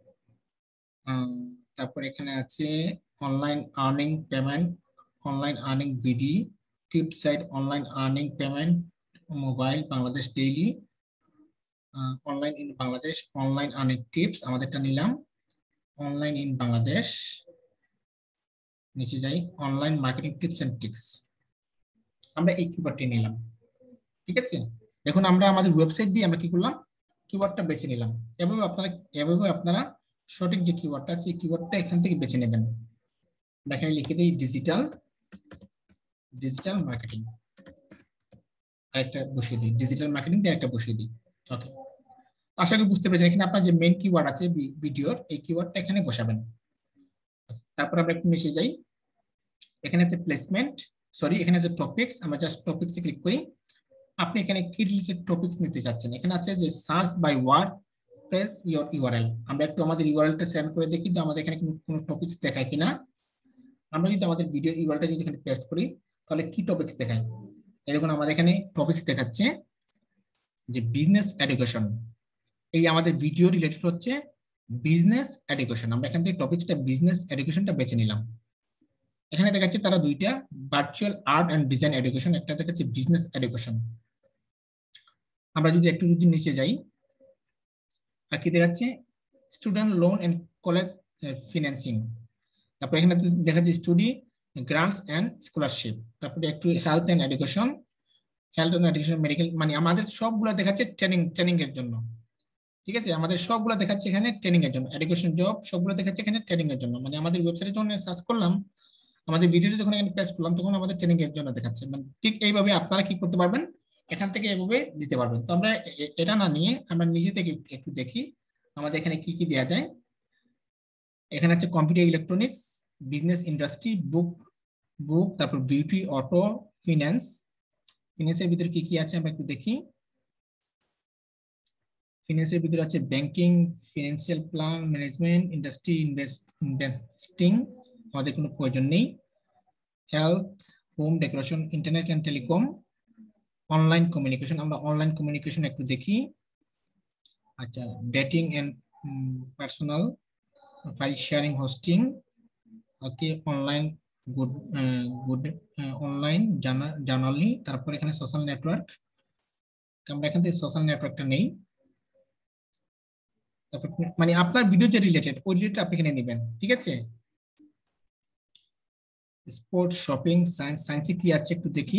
তারপর এখানে আছে online earning payment, online earning video, tips site, online earning payment, mobile, Bangladesh daily, online in Bangladesh, online earning tips আমাদেরটা নিলাম, অনলাইন ইন বাংলাদেশ, নিচে যাই online marketing tips and tricks, আমরা এই কিওয়ার্ডটি নিলাম। ঠিক আছে, দেখুন আমরা আমাদের ওয়েবসাইট দিয়ে আমরা কি করলাম, কিওয়ার্ডটা বেছে নিলাম। এভাবে আপনারা সঠিক যে কিওয়ার্ডটা আছে কিওয়ার্ডটা এখান থেকে বেছে নেবেন। আমরা এখানে লিখে দিই ডিজিটাল মার্কেটিং, আরেকটা বসিয়ে দিই, ডিজিটাল মার্কেটিং দিয়ে একটা বসিয়ে দিই। ওকে, আশা করি বুঝতে পেরেছেন। এখানে আপনার যে মেইন কিওয়ার্ড আছে ভিডিওর, এই কিওয়ার্ডটা এখানে বসাবেন। তারপর আমরা একটু নিচে যাই, এখানে আছে প্লেসমেন্ট, সরি এখানে আছে টপিকস, আমরা জাস্ট টপিকসে ক্লিক করি। আপনি এখানে কি রিলেটেড টপিকস নিতে চাচ্ছেন, এখানে আছে যে search by word phrase or URL. আমরা একটু আমাদের ইউআরএলটা সেন্ড করে দেখি তো আমাদের এখানে কোনো টপিকস দেখায় কিনা। আমরা যদি আমাদের ভিডিও ইউআরএলটা যদি এখানে পেস্ট করি তাহলে কি টপিকস দেখায়, এই দেখুন আমাদের এখানে টপিকস দেখাচ্ছে যে বিজনেস এডুকেশন। এই আমাদের ভিডিও রিলেটেড হচ্ছে বিজনেস এডুকেশন, আমরা এখান থেকে টপিকসটা বিজনেস এডুকেশনটা বেছে নিলাম। এখানে দেখাচ্ছে তারা দুইটা, virtual art and design education, একটা দেখাচ্ছে বিজনেস এডুকেশন। আমরা যদি একটু যদি নিচে যাই আর কি দেখাচ্ছে student loan and college financing, তারপর এখানে দেখাচ্ছে স্টুডি গ্রান্টস এন্ড স্কলারশিপ, তারপরে একটু হেলথ এন্ড এডুকেশন, মেডিকেল, মানে আমাদের সবগুলো দেখাচ্ছে ট্রেনিং এর জন্য। ঠিক আছে, আমাদের সবগুলো দেখাচ্ছে এখানে ট্রেনিং এর জন্য, এডুকেশন জব সবগুলো দেখাচ্ছে এখানে ট্রেনিং এর জন্য। মানে আমাদের ওয়েবসাইটে যখন সার্চ করলাম, আমাদের ভিডিওতে যখন এখানে প্রেস করলাম, তখন আমাদের ট্রেনিং এর জন্য দেখাচ্ছে। মানে ঠিক এইভাবে আপনারা কি করতে পারবেন, এখান থেকে এভাবে দিতে পারবেন। তো আমরা এটা না নিয়ে আমরা নিজে থেকে একটু দেখি আমাদের এখানে কি কি দেওয়া যায়। এখানে আছে computer electronics, business industry, book, তারপর বিউটি, অটো, ফিন্যান্সের ভিতরে কি কি আছে আমরা একটু দেখি। ফিন্যান্সের ভিতরে আছে banking, financial plan, management, industry, investing, আমাদের কোনো প্রয়োজন নেই। Health, home decoration, internet and telecom, online communication, আমরা অনলাইন কমিউনিকেশন একটু দেখি। আচ্ছা, dating and personal, file sharing, hosting, okay, online good online journaling, তারপর এখানে সোশ্যাল নেটওয়ার্ক, আমরা এখান থেকে সোশ্যাল নেটওয়ার্কটা নেই। তারপর মানে আপনার ভিডিও যে রিলেটেড, ওই রিলেটেড আপনি এখানে নেবেন। ঠিক আছে, স্পোর্টস, শপিং, সায়েন্সে কি আছে একটু দেখি।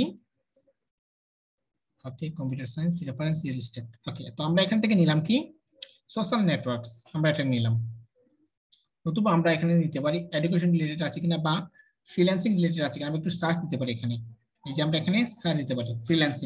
Okay, computer science, reference, real estate. Okay, তো আমরা এখান থেকে নিলাম কি সোশ্যাল নেটওয়ার্কস, আমরা এটা নিলাম। নতুবা আমরা এখানে নিতে পারি এডুকেশন রিলেটেড আছে কিনা বা ফ্রিল্যান্সিং রিলেটেড আছে কিনা, আমরা একটু সার্চ দিতে পারি এখানে। এই যে আমরা এখানে সার্চ দিতে পারি ফ্রিল্যান্সিং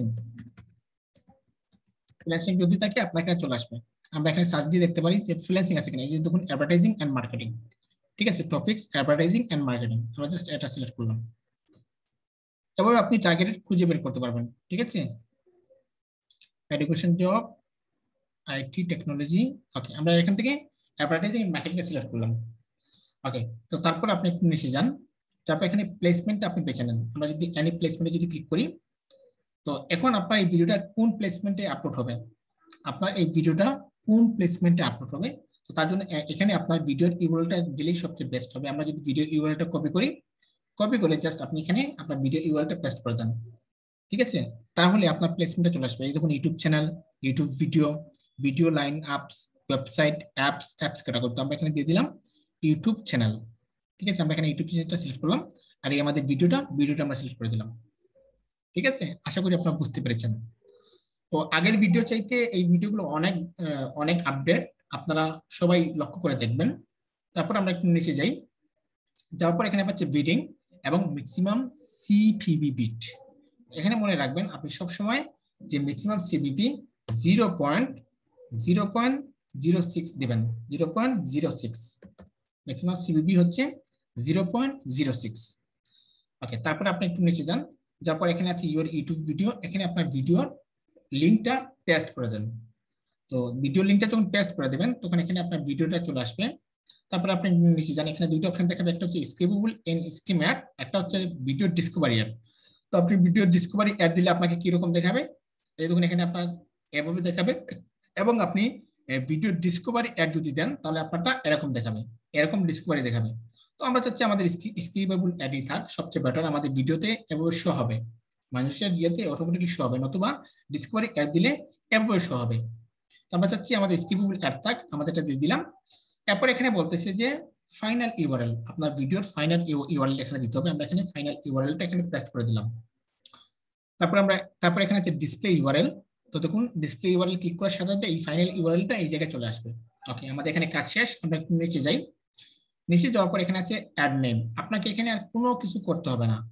যদি থাকে আপনার এখানে চলে আসবে। আমরা এখানে সার্চ দিয়ে দেখতে পারি যে ফ্রিল্যান্সিং আছে কিনা। এই যে দেখুন অ্যাডভার্টাইজিং এন্ড মার্কেটিং, ঠিক আছে, টপিকস অ্যাডভার্টাইজিং এন্ড মার্কেটিং, আমরা জাস্ট এটা সিলেক্ট করলাম। এভাবে আপনি টার্গেটেড খুঁজে বের করতে পারবেন। ঠিক আছে, education job, IT, technology. Okay, আমরা এখান থেকে অ্যাডভার্টাইজিং এন্ড মার্কেটিং সিলেক্ট করলাম। ওকে, তো তারপর আপনি একটু নিচে যান, তারপর এখানে প্লেসমেন্ট আপনি বেছে নেন। আমরা যদি এনি প্লেসমেন্টে যদি ক্লিক করি, তো এখন আপনার এই ভিডিওটা কোন প্লেসমেন্টে আপলোড হবে, আপনার এই ভিডিওটা কোন প্লেসমেন্টে আপলোড হবে। তো তার জন্য এখানে আপনার ভিডিওর ইউআরএলটা দিলেই সবচেয়ে বেস্ট হবে। আমরা যদি ভিডিও ইউআরএলটা কপি করে জাস্ট আপনি এখানে আপনার ভিডিও ইউআরএলটা পেস্ট করে দেন। ঠিক আছে, তাহলে আপনার প্লেসমেন্টে চলে আসবে। এই দেখুন YouTube channel, YouTube video line ups, website, apps category. তো আমরা এখানে দিয়ে দিলাম ইউটিউব চ্যানেল। ঠিক আছে, আমরা এখানে ইউটিউব চ্যানেলটা সিলেক্ট করলাম, আর এই আমাদের ভিডিওটা আমরা সিলেক্ট করে দিলাম। ঠিক আছে, আশা করি আপনারা বুঝতে পেরেছেন। তো আগের ভিডিও চাইতে এই ভিডিওগুলো অনেক আপডেট, আপনারা সবাই লক্ষ্য করে দেখবেন। তারপর আমরা একটু নিচে যাই, যাওয়ার পর এখানে পাচ্ছে বিডিং এবং ম্যাক্সিমাম সিপিবি বিট। এখানে মনে রাখবেন আপনি সব সময় যে ম্যাক্সিমাম সিপিবি 0.06 দিবেন, 0.06, ম্যাক্সিমাম সিপিবি হচ্ছে 0.06। ওকে, তারপরে আপনি একটু নিচে যান, যার পর এখানে আছে ইউর ইউটিউব ভিডিও, এখানে আপনার ভিডিওর লিঙ্কটা পেস্ট করে দেন। তো ভিডিও লিঙ্কটা যখন পেস্ট করে দেবেন, তখন এখানে আপনার ভিডিওটা চলে আসবে। তারপরে আপনি নিচে যান, এখানে দুটো অপশন দেখাবে, একটা হচ্ছে স্কিপেবল এন্ড স্কিম অ্যাড, একটা হচ্ছে ভিডিও ডিসকভারি অ্যাড। তো আপনি ভিডিও ডিসকভারি অ্যাড দিলে আপনাকে কি রকম দেখাবে, এই দেখুন এখানে আপনার এভাবে দেখাবে। এবং আপনি ভিডিও ডিসকভারি অ্যাড যদি দেন, তাহলে আপনারটা এরকম দেখাবে, এরকম ডিসকভারি দেখাবে। তো আমরা চাচ্ছি আমাদের স্কিপেবল অ্যাডই থাক, সবচেয়ে বেটার, আমাদের ভিডিওতে এভাবে শো হবে, মানুষের ইয়েতে অটোমেটিক শো হবে, নতুবা ডিসকভারি অ্যাড দিলে এভাবে শো হবে। তো আমরা চাচ্ছি আমাদের স্কিপেবল অ্যাড থাক, আমাদের এটা দিয়ে দিলাম। এরপর এখানে বলতেছে যে ফাইনাল ইউআরএল, আপনার ভিডিওর ফাইনাল ইউআরএল এখানে দিতে হবে। আমরা এখানে ফাইনাল ইউআরএলটা এখানে পেস্ট করে দিলাম। তারপর এখানে আছে ডিসপ্লে ইউআরএল। তো দেখুন ডিসপ্লে ইউআরএল ক্লিক করার সাথে সাথে এই ফাইনাল ইউআরএলটা এই জায়গায় চলে আসবে। ওকে, আমাদের এখানে কাজ শেষ। আমরা একটু নিচে যাই, নিচে যাওয়ার পর এখানে আছে অ্যাড নেম। আপনাকে এখানে আর কোনো কিছু করতে হবে না,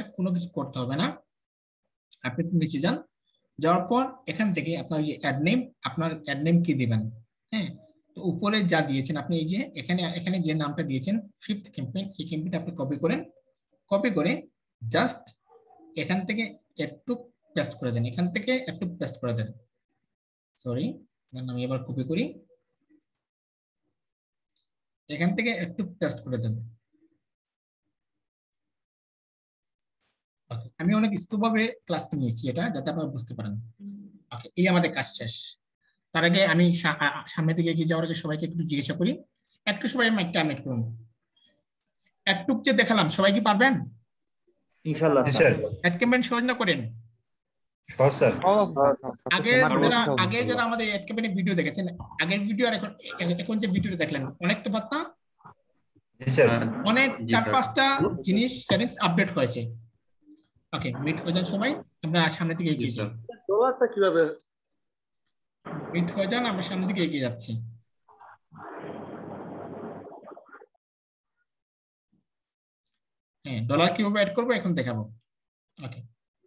আপনি একটু নিচে যান, যাওয়ার পর এখান থেকে আপনার যে আপনার অ্যাড নেম কি দিবেন। হ্যাঁ, তো উপরে যা দিয়েছেন আপনি, এই যে এখানে যে নামটা দিয়েছেন ফিফথ ক্যাম্পেইন, এই ক্যাম্পেইনটা আপনি কপি করে জাস্ট এখান থেকে একটু পেস্ট করে দেন, সরি, আমি এবার কপি করি, এখান থেকে একটু পেস্ট করে দেন। আমি অনেক স্থূলভাবে ক্লাস নিয়েছি এটা, যাতে আপনারা বুঝতে পারেন। ওকে, এই আমাদের কাজ শেষ। তার আগে আমি সামনে দিকে এগিয়ে যাওয়ার আগে সবাইকে একটু জিজ্ঞাসা করি, একটু সবাই মাইকটা আনমিউট করুন। একটুক যে দেখালাম সবাই কি পারবেন? ইনশাআল্লাহ স্যার। অ্যাড ক্যাম্পেইন সহজ না করেন? স্যার আগে যারা আমাদের অ্যাড ক্যাম্পেইনের ভিডিও দেখেছেন, আগের ভিডিও আর এখন যে ভিডিওটা দেখলেন অনেক তো পাত্তা, জি স্যার, অনেক 4-5টা জিনিস সেটিংস আপডেট হয়েছে। ওকে, মিট হয়ে যান সবাই, আমরা সামনের দিকে এগিয়ে যাই। ডলারটা কিভাবে মিট হয়ে যান, আমরা সামনের দিকে এগিয়ে যাচ্ছি। হ্যাঁ, ডলার কিভাবে অ্যাড করবো এখন দেখাবো। ওকে,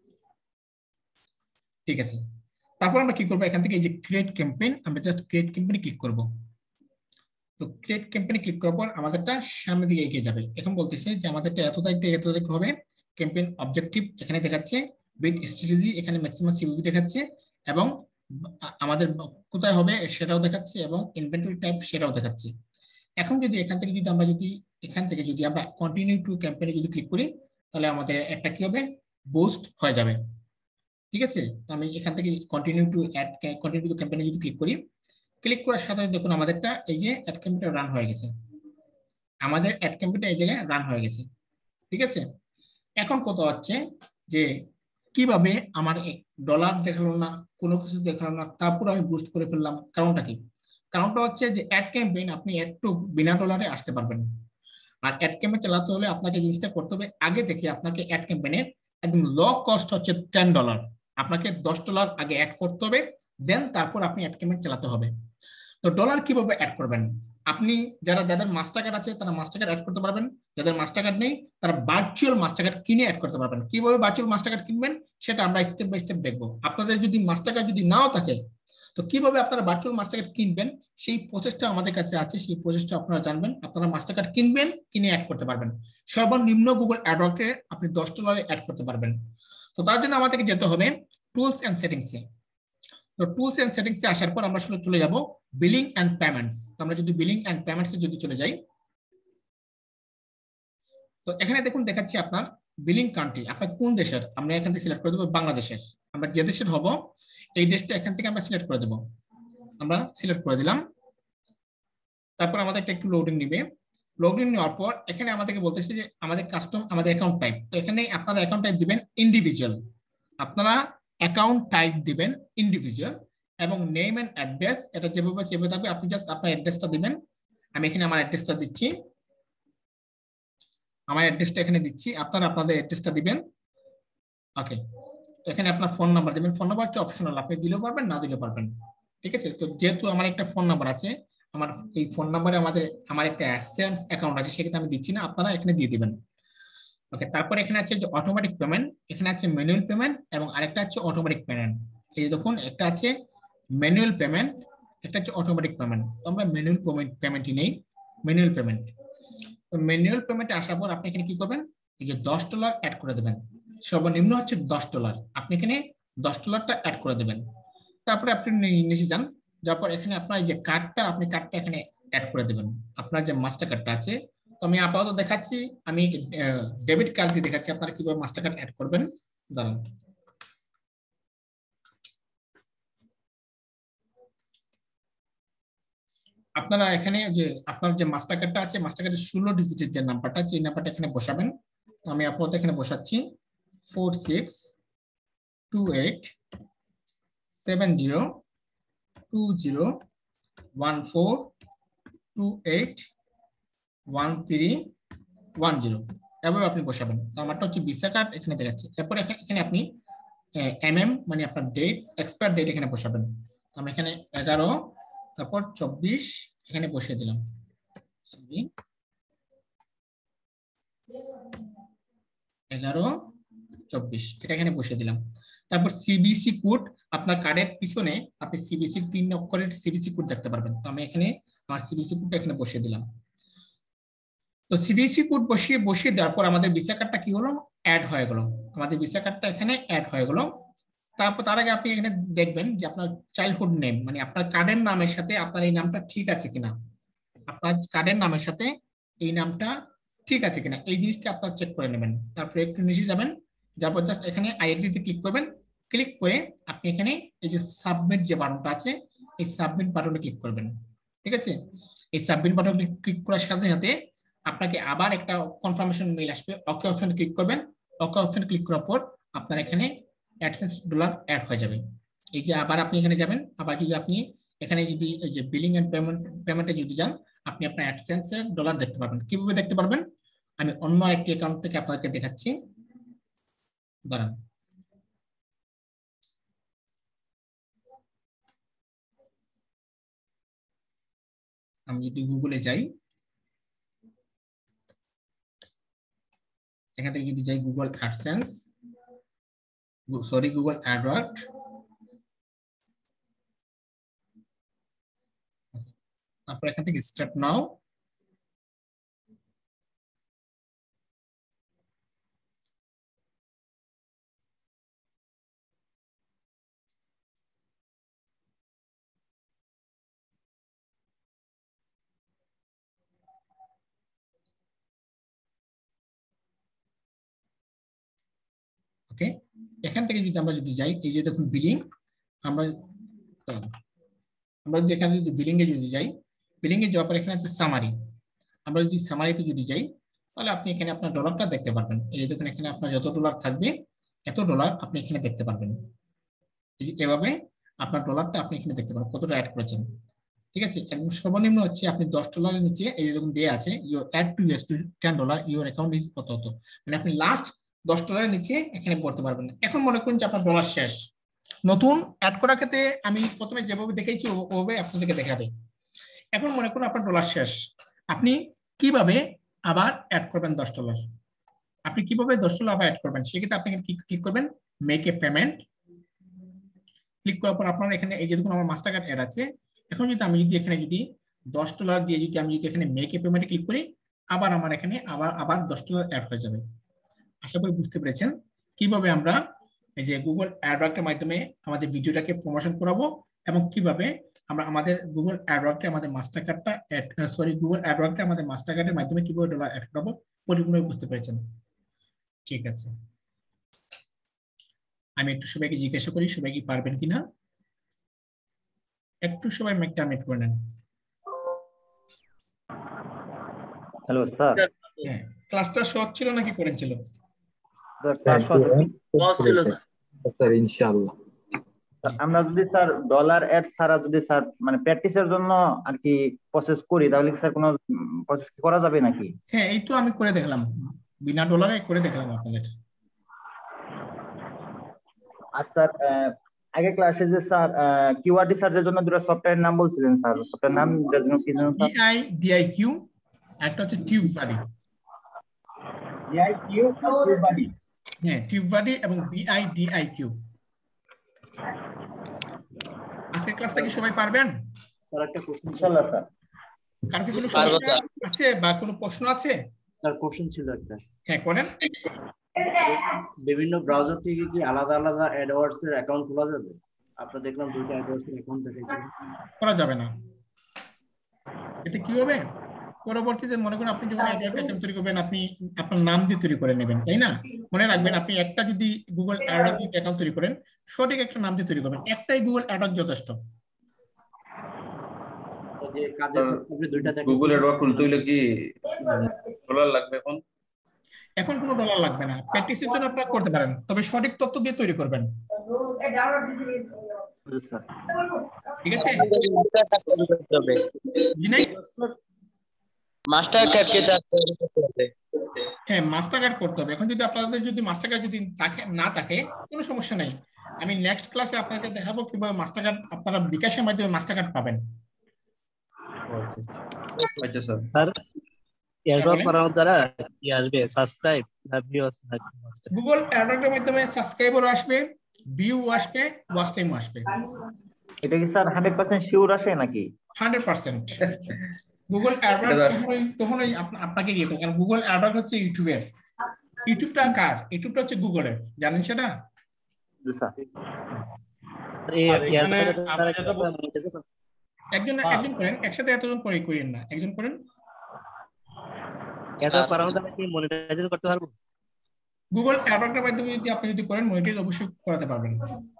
ঠিক আছে। তারপর আমরা কি করবো, এখান থেকে এই যে ক্রিয়েট ক্যাম্পেইন, আমরা জাস্ট ক্রিয়েট ক্যাম্পেইনে ক্লিক করব। তো ক্রিয়েট ক্যাম্পেইনে ক্লিক করার পর আমাদেরটা সামনের দিকে এগিয়ে যাবে। এখন বলতেছে যে আমাদেরটা এত তারিখ থেকে এত তারিখ হবে। ক্যাম্পেইন অবজেক্টিভ এখানে দেখাচ্ছে, বিট স্ট্র্যাটেজি এখানে ম্যাক্সিমাম সিভিভি দেখাচ্ছে, এবং আমাদের কোথায় হবে সেটাও দেখাচ্ছে, এবং ইনভেন্টরি টাইপ সেটাও দেখাচ্ছে। এখন যদি এখান থেকে যদি আমরা কন্টিনিউ টু ক্যাম্পেইনে যদি ক্লিক করি, তাহলে আমাদের একটা কি হবে, বুস্ট হয়ে যাবে। ঠিক আছে, তো আমি এখান থেকে কন্টিনিউ টু ক্যাম্পেইনে যদি ক্লিক করি, ক্লিক করার সাথে দেখুন আমাদেরটা এই যে অ্যাড ক্যাম্পেইনটা রান হয়ে গেছে। আমাদের অ্যাড ক্যাম্পেইনটা এই জায়গায় রান হয়ে গেছে। ঠিক আছে, এখন কত হচ্ছে যে কিভাবে আমার ডলার দেখালো না, কোনো কিছু দেখালো না, তারপর আমি বুস্ট করে ফেললাম। কারণটা কি? কারণটা হচ্ছে যে অ্যাড ক্যাম্পেইন আপনি একটু বিনা ডলারে আসতে পারবেন। আর অ্যাড ক্যাম্পেইন চালাতে হলে আপনাকে জিনিসটা করতে হবে, আগে থেকে আপনাকে অ্যাড ক্যাম্পেইনের একদম লো কস্ট হচ্ছে $10, আপনাকে $10 আগে অ্যাড করতে হবে, দেন তারপর আপনি অ্যাড ক্যাম্পেইন চালাতে হবে। তো ডলার কিভাবে অ্যাড করবেন? আপনি যাদের মাস্টার কার্ড আছে তারা মাস্টার কার্ড অ্যাড করতে পারবেন, যাদের মাস্টার কার্ড নেই তারা ভার্চুয়াল মাস্টার কার্ড কিনে অ্যাড করতে পারবেন। কিভাবে ভার্চুয়াল মাস্টার কার্ড কিনবেন সেটা আমরা স্টেপ বাই স্টেপ দেখবো। আপনাদের যদি মাস্টার কার্ড যদি নাও থাকে, তো কিভাবে আপনারা ভার্চুয়াল মাস্টার কার্ড কিনবেন সেই প্রসেসটা আমাদের কাছে আছে, সেই প্রসেসটা আপনারা জানবেন। আপনারা মাস্টার কার্ড কিনবেন, কিনে অ্যাড করতে পারবেন। সর্বনিম্ন গুগল অ্যাডওয়ার্ডে আপনি $10 অ্যাড করতে পারবেন। তো তার জন্য আমাদেরকে যেতে হবে টুলস এন্ড সেটিংসে। তো টুলস এন্ড সেটিংসে আসার পর আমরা চলে যাব বিলিং এন্ড পেমেন্টস। আমরা যদি বিলিং এন্ড পেমেন্টসে যদি চলে যাই, তো এখানে দেখুন দেখাচ্ছি আপনার বিলিং কান্ট্রি, আপনার কোন দেশের। আমরা এখান থেকে সিলেক্ট করে দেবো বাংলাদেশের। আমরা যে দেশের হব এই দেশটা এখান থেকে আমরা সিলেক্ট করে দেবো। আমরা সিলেক্ট করে দিলাম। তারপর আমাদের একটু লোডিং নিবে। লোডিং নেওয়ার পর এখানে আমাদেরকে বলতেছে যে আমাদের কাস্টম, আমাদের অ্যাকাউন্ট টাইপ। তো এখানে আপনারা অ্যাকাউন্ট টাইপ দিবেন ইন্ডিভিজুয়াল। আপনারা অ্যাকাউন্ট টাইপ দিবেন ইন্ডিভিজুয়াল, এবং নেম এন্ড অ্যাড্রেস এটা যেভাবে সেভাবে থাকবে। আপনি জাস্ট আপনার অ্যাড্রেসটা দিবেন। আমি এখানে আমার অ্যাড্রেসটা দিচ্ছি, আমার অ্যাড্রেসটা এখানে দিচ্ছি, আপনারা আপনাদের অ্যাড্রেসটা দিবেন। ওকে, তো এখানে আপনার ফোন নাম্বার দিবেন। ফোন নাম্বার হচ্ছে অপশনাল, আপনি দিলেও পারবেন না দিলেও পারবেন। ঠিক আছে, তো যেহেতু আমার একটা ফোন নাম্বার আছে, আমার এই ফোন নাম্বারে আমার একটা অ্যাডসেন্স অ্যাকাউন্ট আছে, সেক্ষেত্রে আমি দিচ্ছি না, আপনারা এখানে দিয়ে দিবেন। ওকে, তারপর এখানে আছে যে অটোমেটিক পেমেন্ট, এখানে আছে ম্যানুয়াল পেমেন্ট, এবং আরেকটা আছে অটোমেটিক পেমেন্ট। এই দেখুন একটা আছে ম্যানুয়াল পেমেন্ট, একটা হচ্ছে অটোমেটিক পেমেন্ট। তো আমরা ম্যানুয়াল পেমেন্টই নেই, ম্যানুয়াল পেমেন্ট। তো ম্যানুয়াল পেমেন্টে আসার পর আপনি এখানে কি করবেন, এই যে $10 অ্যাড করে দেবেন। সর্বনিম্ন হচ্ছে $10, আপনি এখানে $10টা অ্যাড করে দেবেন। তারপরে আপনি নিচে যান, যাওয়ার পর এখানে আপনার এই যে কার্ডটা, আপনি কার্ডটা এখানে অ্যাড করে দেবেন, আপনার যে মাস্টার কার্ডটা আছে। তো আমি আপাতত দেখাচ্ছি, আমি ডেবিট কার্ড দিয়ে দেখাচ্ছি আপনারা কিভাবে মাস্টার কার্ড অ্যাড করবেন। দাঁড়ান, আপনারা এখানে যে আপনার যে মাস্টার কার্ডটা আছে, মাস্টার কার্ডের 16 ডিজিটের যে নাম্বারটা আছে, এই নাম্বারটা এখানে বসাবেন। তো আমি আপাতত এখানে বসাচ্ছি 46287014281310, এভাবে আপনি বসাবেন। তো আমারটা হচ্ছে ভিসা কার্ড এখানে দেখাচ্ছে। তারপর এখানে আপনি মানে আপনার ডেট, এক্সপায়ার ডেট এখানে বসাবেন। তো আমি এখানে 11, তারপর 24 এখানে বসিয়ে দিলাম। 11-24 এটা এখানে বসিয়ে দিলাম। তারপর সিবিসি কোড, আপনার কার্ডের পিছনে আপনি সিবিসি 3 অক্ষরের সিবিসি কোড দেখতে পারবেন। তো আমি এখানে আমার সিবিসি কোডটা এখানে বসিয়ে দিলাম। তো সিবিসি কোড বসিয়ে দেওয়ার পর আমাদের ভিসা কার্ডটা কি হলো, অ্যাড হয়ে গেল। আমাদের ভিসা কার্ডটা এখানে অ্যাড হয়ে গেল। তারপর তার আগে আপনি এখানে দেখবেন যে আপনার চাইল্ডহুড নেম, মানে আপনার কার্ডের নামের সাথে আপনার এই নামটা ঠিক আছে কিনা, আপনার কার্ডের নামের সাথে এই নামটা ঠিক আছে কিনা, এই জিনিসটা আপনারা চেক করে নেবেন। তারপরে একটু নিচে যাবেন, যারপর জাস্ট এখানে আইডেন্টিটি ক্লিক করবেন। ক্লিক করে আপনি এখানে এই যে সাবমিট যে বাটনটা আছে, এই সাবমিট বাটনে ক্লিক করবেন। ঠিক আছে, এই সাবমিট বাটনে ক্লিক করার সাথে সাথে আপনাকে আবার একটা কনফার্মেশন মেইল আসবে। ওকে অপশনে ক্লিক করবেন। ওকে অপশনে ক্লিক করার পর আপনার এখানে অ্যাডসেন্স ডলার অ্যাড হয়ে যাবে। এই যে আবার আপনি এখানে যাবেন, আবার যদি আপনি এখানে যদি এই যে বিলিং এন্ড পেমেন্টে যদি যান, আপনি আপনার অ্যাডসেন্সের ডলার দেখতে পারবেন। কিভাবে দেখতে পারবেন আমি অন্য একটি অ্যাকাউন্ট থেকে আপনাদেরকে দেখাচ্ছি, দাঁড়ান। আমি যদি গুগলে যাই, এখান থেকে যদি যাই Google AdSense, sorry Google AdWord, তারপর এখান থেকে স্টার্ট নাও, ওকে। এখান থেকে যদি আমরা যদি যাই, এই যে দেখুন বিলিং, আমরা আমরা যদি এখানে যদি বিলিং এ যদি যাই, বিলিং এ যাওয়ার পর এখানে আছে সামারি, আমরা যদি সামারিতে যদি যাই, তাহলে আপনি এখানে আপনার ডলারটা দেখতে পারবেন। এই যে দেখুন এখানে আপনার যত ডলার থাকবে এত ডলার আপনি এখানে দেখতে পারবেন। এই যে এভাবে আপনার ডলারটা আপনি এখানে দেখতে পারবেন কতটা অ্যাড করেছেন। ঠিক আছে, একদম সর্বনিম্ন হচ্ছে আপনি $10 নিচে এই যে দেখুন দেয়া আছে your add to US to $10 your account is কত হতো, মানে আপনি লাস্ট $10 নিচে এখানে পড়তে পারবেন। এখন মনে করুন যে আপনার ডলার শেষ, নতুন অ্যাড করার ক্ষেত্রে আমি প্রথমে যেভাবে দেখেছি ওভাবে আপনাদেরকে দেখাবে। এখন মনে করুন আপনার ডলার শেষ, আপনি কিভাবে আবার অ্যাড করবেন $10? আপনি কিভাবে $10 আবার অ্যাড করবেন? সেক্ষেত্রে আপনি ক্লিক করবেন মেক এ পেমেন্ট। ক্লিক করার পর আপনার এখানে এই যে দেখুন আমার মাস্টার কার্ড অ্যাড আছে। এখন যদি আমি যদি এখানে যদি $10 দিয়ে যদি আমি যদি এখানে মেক এ পেমেন্টে ক্লিক করি, আবার আমার এখানে আবার $10 অ্যাড হয়ে যাবে। আশা করি বুঝতে পেরেছেন কিভাবে আমরা এই যে গুগল অ্যাডওয়ার্ডের মাধ্যমে আমাদের ভিডিওটাকে প্রমোশন করাবো এবং কিভাবে আমরা আমাদের গুগল অ্যাডওয়ার্ডে আমাদের মাস্টার কার্ডটা গুগল অ্যাডওয়ার্ডে আমাদের মাস্টার কার্ডের মাধ্যমে কিভাবে ডলার অ্যাড করাবো পরিপূর্ণভাবে বুঝতে পেরেছেন। ঠিক আছে, আমি একটু সবাইকে জিজ্ঞাসা করি সবাই কি পারবেন কিনা, একটু সবাই মাইকটা মিউট করে নেন। Hello sir. হ্যাঁ, ক্লাসটা সহজ ছিল নাকি করেন ছিল? স্যার ইনশাআল্লাহ। আমরা যদি স্যার ডলার অ্যাড ছাড়া যদি স্যার মানে প্র্যাকটিসের জন্য আর কি প্রসেস করি, তাহলে স্যার কোনো প্রসেস করা যাবে নাকি? হ্যাঁ, এই তো আমি করে দেখলাম, বিনা ডলারে করে দেখলাম আপনাদের। আর স্যার আগে ক্লাসে যে স্যার কিওয়ার্ড সার্চের জন্য দুটো সফটওয়্যারের নাম বলছিলেন স্যার, সফটওয়্যার নাম কি জানেন স্যার? BIDIQ, একটা হচ্ছে টিউববাডি। BIQ আর টিউববাডি। হ্যাঁ, টিউববাডি এবং BIDIQ। আজকের ক্লাসটা কি সবাই পারবেন? স্যার একটা কোশ্চেন ইনশাআল্লাহ স্যার। কার কি কোনো সমস্যা আছে বা কোনো প্রশ্ন আছে? স্যার কোশ্চেন ছিল একটা। হ্যাঁ করেন। বিভিন্ন ব্রাউজার থেকে কি আলাদা আলাদা অ্যাডওয়ার্ডস এর অ্যাকাউন্ট খোলা যাবে? আপনারা দেখলাম দুটো অ্যাডওয়ার্ডস এর অ্যাকাউন্ট দেখাইছেন। করা যাবে না। এতে কি হবে, পরবর্তীতে মনে করুন আপনি যখন অ্যাকাউন্ট তৈরি করবেন আপনি আপনার নাম দিয়ে তৈরি করে নেবেন, তাই না? মনে রাখবেন আপনি একটা যদি গুগল অ্যাডওয়ার্ড অ্যাকাউন্ট তৈরি করেন, সঠিক একটা নাম দিয়ে তৈরি করবেন, একটাই গুগল অ্যাডওয়ার্ড যথেষ্ট। যে কাজের ক্ষেত্রে দুইটা দেখেন। গুগল অ্যাডওয়ার্ড খুলতে হইলে কি ডলার লাগবে? এখন কোনো ডলার লাগবে না, প্র্যাকটিসের জন্য আপনারা করতে পারেন, তবে সঠিক তথ্য দিয়ে তৈরি করবেন। ঠিক আছে, মাস্টার কার্ড কে করতে হবে? হ্যাঁ, মাস্টার কার্ড করতে হবে। এখন যদি আপনাদের যদি মাস্টার কার্ড যদি না থাকে কোনো সমস্যা নাই, আমি নেক্সট ক্লাসে আপনাকে দেখাবো কিভাবে মাস্টার কার্ড আপনারা বিকাশের মাধ্যমে মাস্টার কার্ড পাবেন। আচ্ছা স্যার। স্যার এয়ারড্রপ করার দ্বারা কি আসবে? সাবস্ক্রাইব না ভিউ আসবে? গুগল অ্যাডওয়ার্ডের মাধ্যমে সাবস্ক্রাইবারও আসবে, ভিউ আসবে, ওয়াচ টাইমও আসবে। এটা কি স্যার 100% শিওর আসে নাকি? 100%। গুগল অ্যাডওয়ার্ড তখনই আপনাকে দিয়ে দেবে, কারণ গুগল অ্যাডওয়ার্ড হচ্ছে ইউটিউবের। ইউটিউবটা কার? ইউটিউবটা হচ্ছে গুগলের, জানেন সেটা? জি স্যার। একজন করেন, একসাথে এতজন করেন না, একজন করেন। অ্যাডওয়ার্ড করার দ্বারা কি মনিটাইজেশন করতে পারবো? গুগল অ্যাডওয়ার্ডের মাধ্যমে যদি আপনি যদি করেন মনিটাইজ অবশ্যই করাতে পারবেন।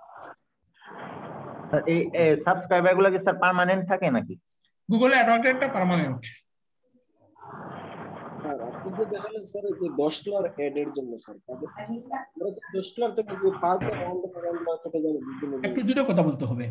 এই সাবস্ক্রাইবার গুলো কি স্যার পার্মানেন্ট থাকে নাকি? Google অ্যাডওয়ার্ডেরটা permanent. স্যার আপনি যে দেখালেন স্যার এই যে $10 অ্যাড এর জন্য স্যার আমরা তো $10 থেকে যে পার রাউন্ড কেটে যাবে বিভিন্ন একটু জোরে কথা বলতে হবে।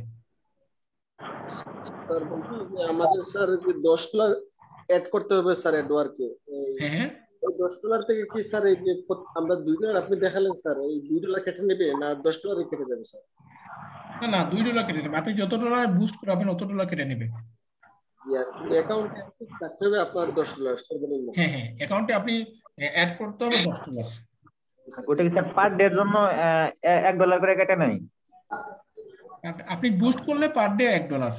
স্যার বলছি যে আমাদের স্যার যে $10 অ্যাড করতে হবে স্যার অ্যাডওয়ার্কে হ্যাঁ এই $10 থেকে কি স্যার এই যে আমরা $2 আপনি দেখালেন স্যার এই $2 কেটে নেবে না $10 কেটে যাবে স্যার? না না $2 কেটে নেবে, আপনি যত ডলার বুস্ট করাবেন তত ডলার কেটে নেবে। অ্যাকাউন্টে কাটতে হবে আপনার $10 সর্বনিম্ন। হ্যাঁ অ্যাকাউন্টে আপনি অ্যাড করতে হবে $10। ওটা কি স্যার পার ডে এর জন্য $1 করে কেটে নেয়? আপনি বুস্ট করলে পার ডে $1।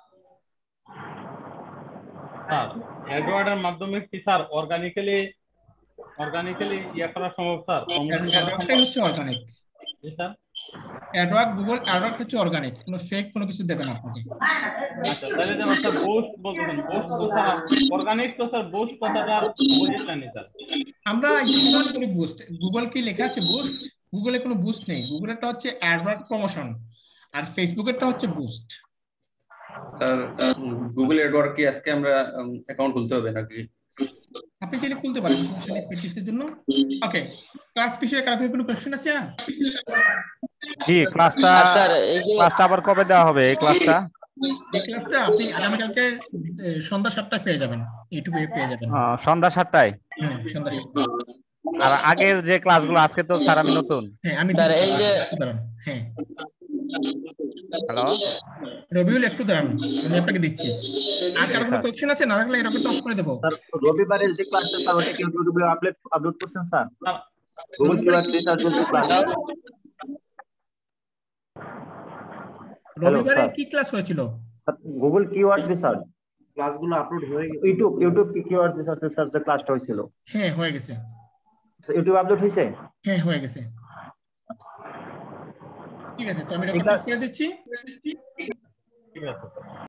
স্যার অ্যাডওয়ার্ডের মাধ্যমে কি স্যার অর্গানিক্যালি ইয়া করা সম্ভব স্যার? অ্যাডওয়ার্ডটাই হচ্ছে অর্গানিক। জি স্যার। অ্যাডওয়ার্ড গুগল অ্যাডওয়ার্ড হচ্ছে অর্গানিক, কোনো ফেক কোনো কিছু দেবে না আপনাকে। আচ্ছা তাহলে যেমন স্যার বুস্ট বলতেছেন, বুস্ট তো স্যার অর্গানিক, তো স্যার বুস্ট কথাটা বুঝছেন না স্যার? আমরা ইউজ করি বুস্ট। গুগল কি লেখা আছে বুস্ট? গুগলে কোনো বুস্ট নেই। গুগলেরটা হচ্ছে অ্যাডওয়ার্ড প্রমোশন আর ফেসবুকেরটা হচ্ছে বুস্ট। স্যার গুগল অ্যাডওয়ার্ড কি আজকে আমরা অ্যাকাউন্ট খুলতে হবে নাকি? আপনি চাইলে খুলতে পারেন সমস্যা নেই প্র্যাকটিসের জন্য। ওকে, ক্লাস বিষয়ে কারো কোনো কোশ্চেন আছে? জি, ক্লাসটা আবার কবে দেওয়া হবে? এই ক্লাসটা আপনি আগামীকালকে সন্ধ্যা 7টায় পেয়ে যাবেন, ইউটিউবে পেয়ে যাবেন। সন্ধ্যা 7টায়? হ্যাঁ সন্ধ্যা 7টায়। আর আগের যে ক্লাসগুলো আজকে তো স্যার আমি নতুন। হ্যাঁ আমি স্যার এই যে হ্যাঁ হ্যালো রবিউল একটু দাঁড়ান, আমি আপনাকে দিচ্ছি। আর কারো কোনো কোশ্চেন আছে? না থাকলে এরকমটা অফ করে দেব। স্যার রবিবারের যে ক্লাসটা স্যার ওটা কি ইউটিউবে আপলোড করছেন sir? Google keyword research class রবিবারে কি ক্লাস হয়েছিল? গুগল কিওয়ার্ড রিসার্চ ক্লাসগুলো আপলোড হয়ে গেছে। ইউটিউব কিওয়ার্ড রিসার্চ যে ক্লাসটা হয়েছিল। হ্যাঁ হয়ে গেছে। ইউটিউব আপলোড হয়েছে? হ্যাঁ হয়ে গেছে। ঠিক আছে, তো আমি রেকর্ড করে দিচ্ছি। ঠিক আছে।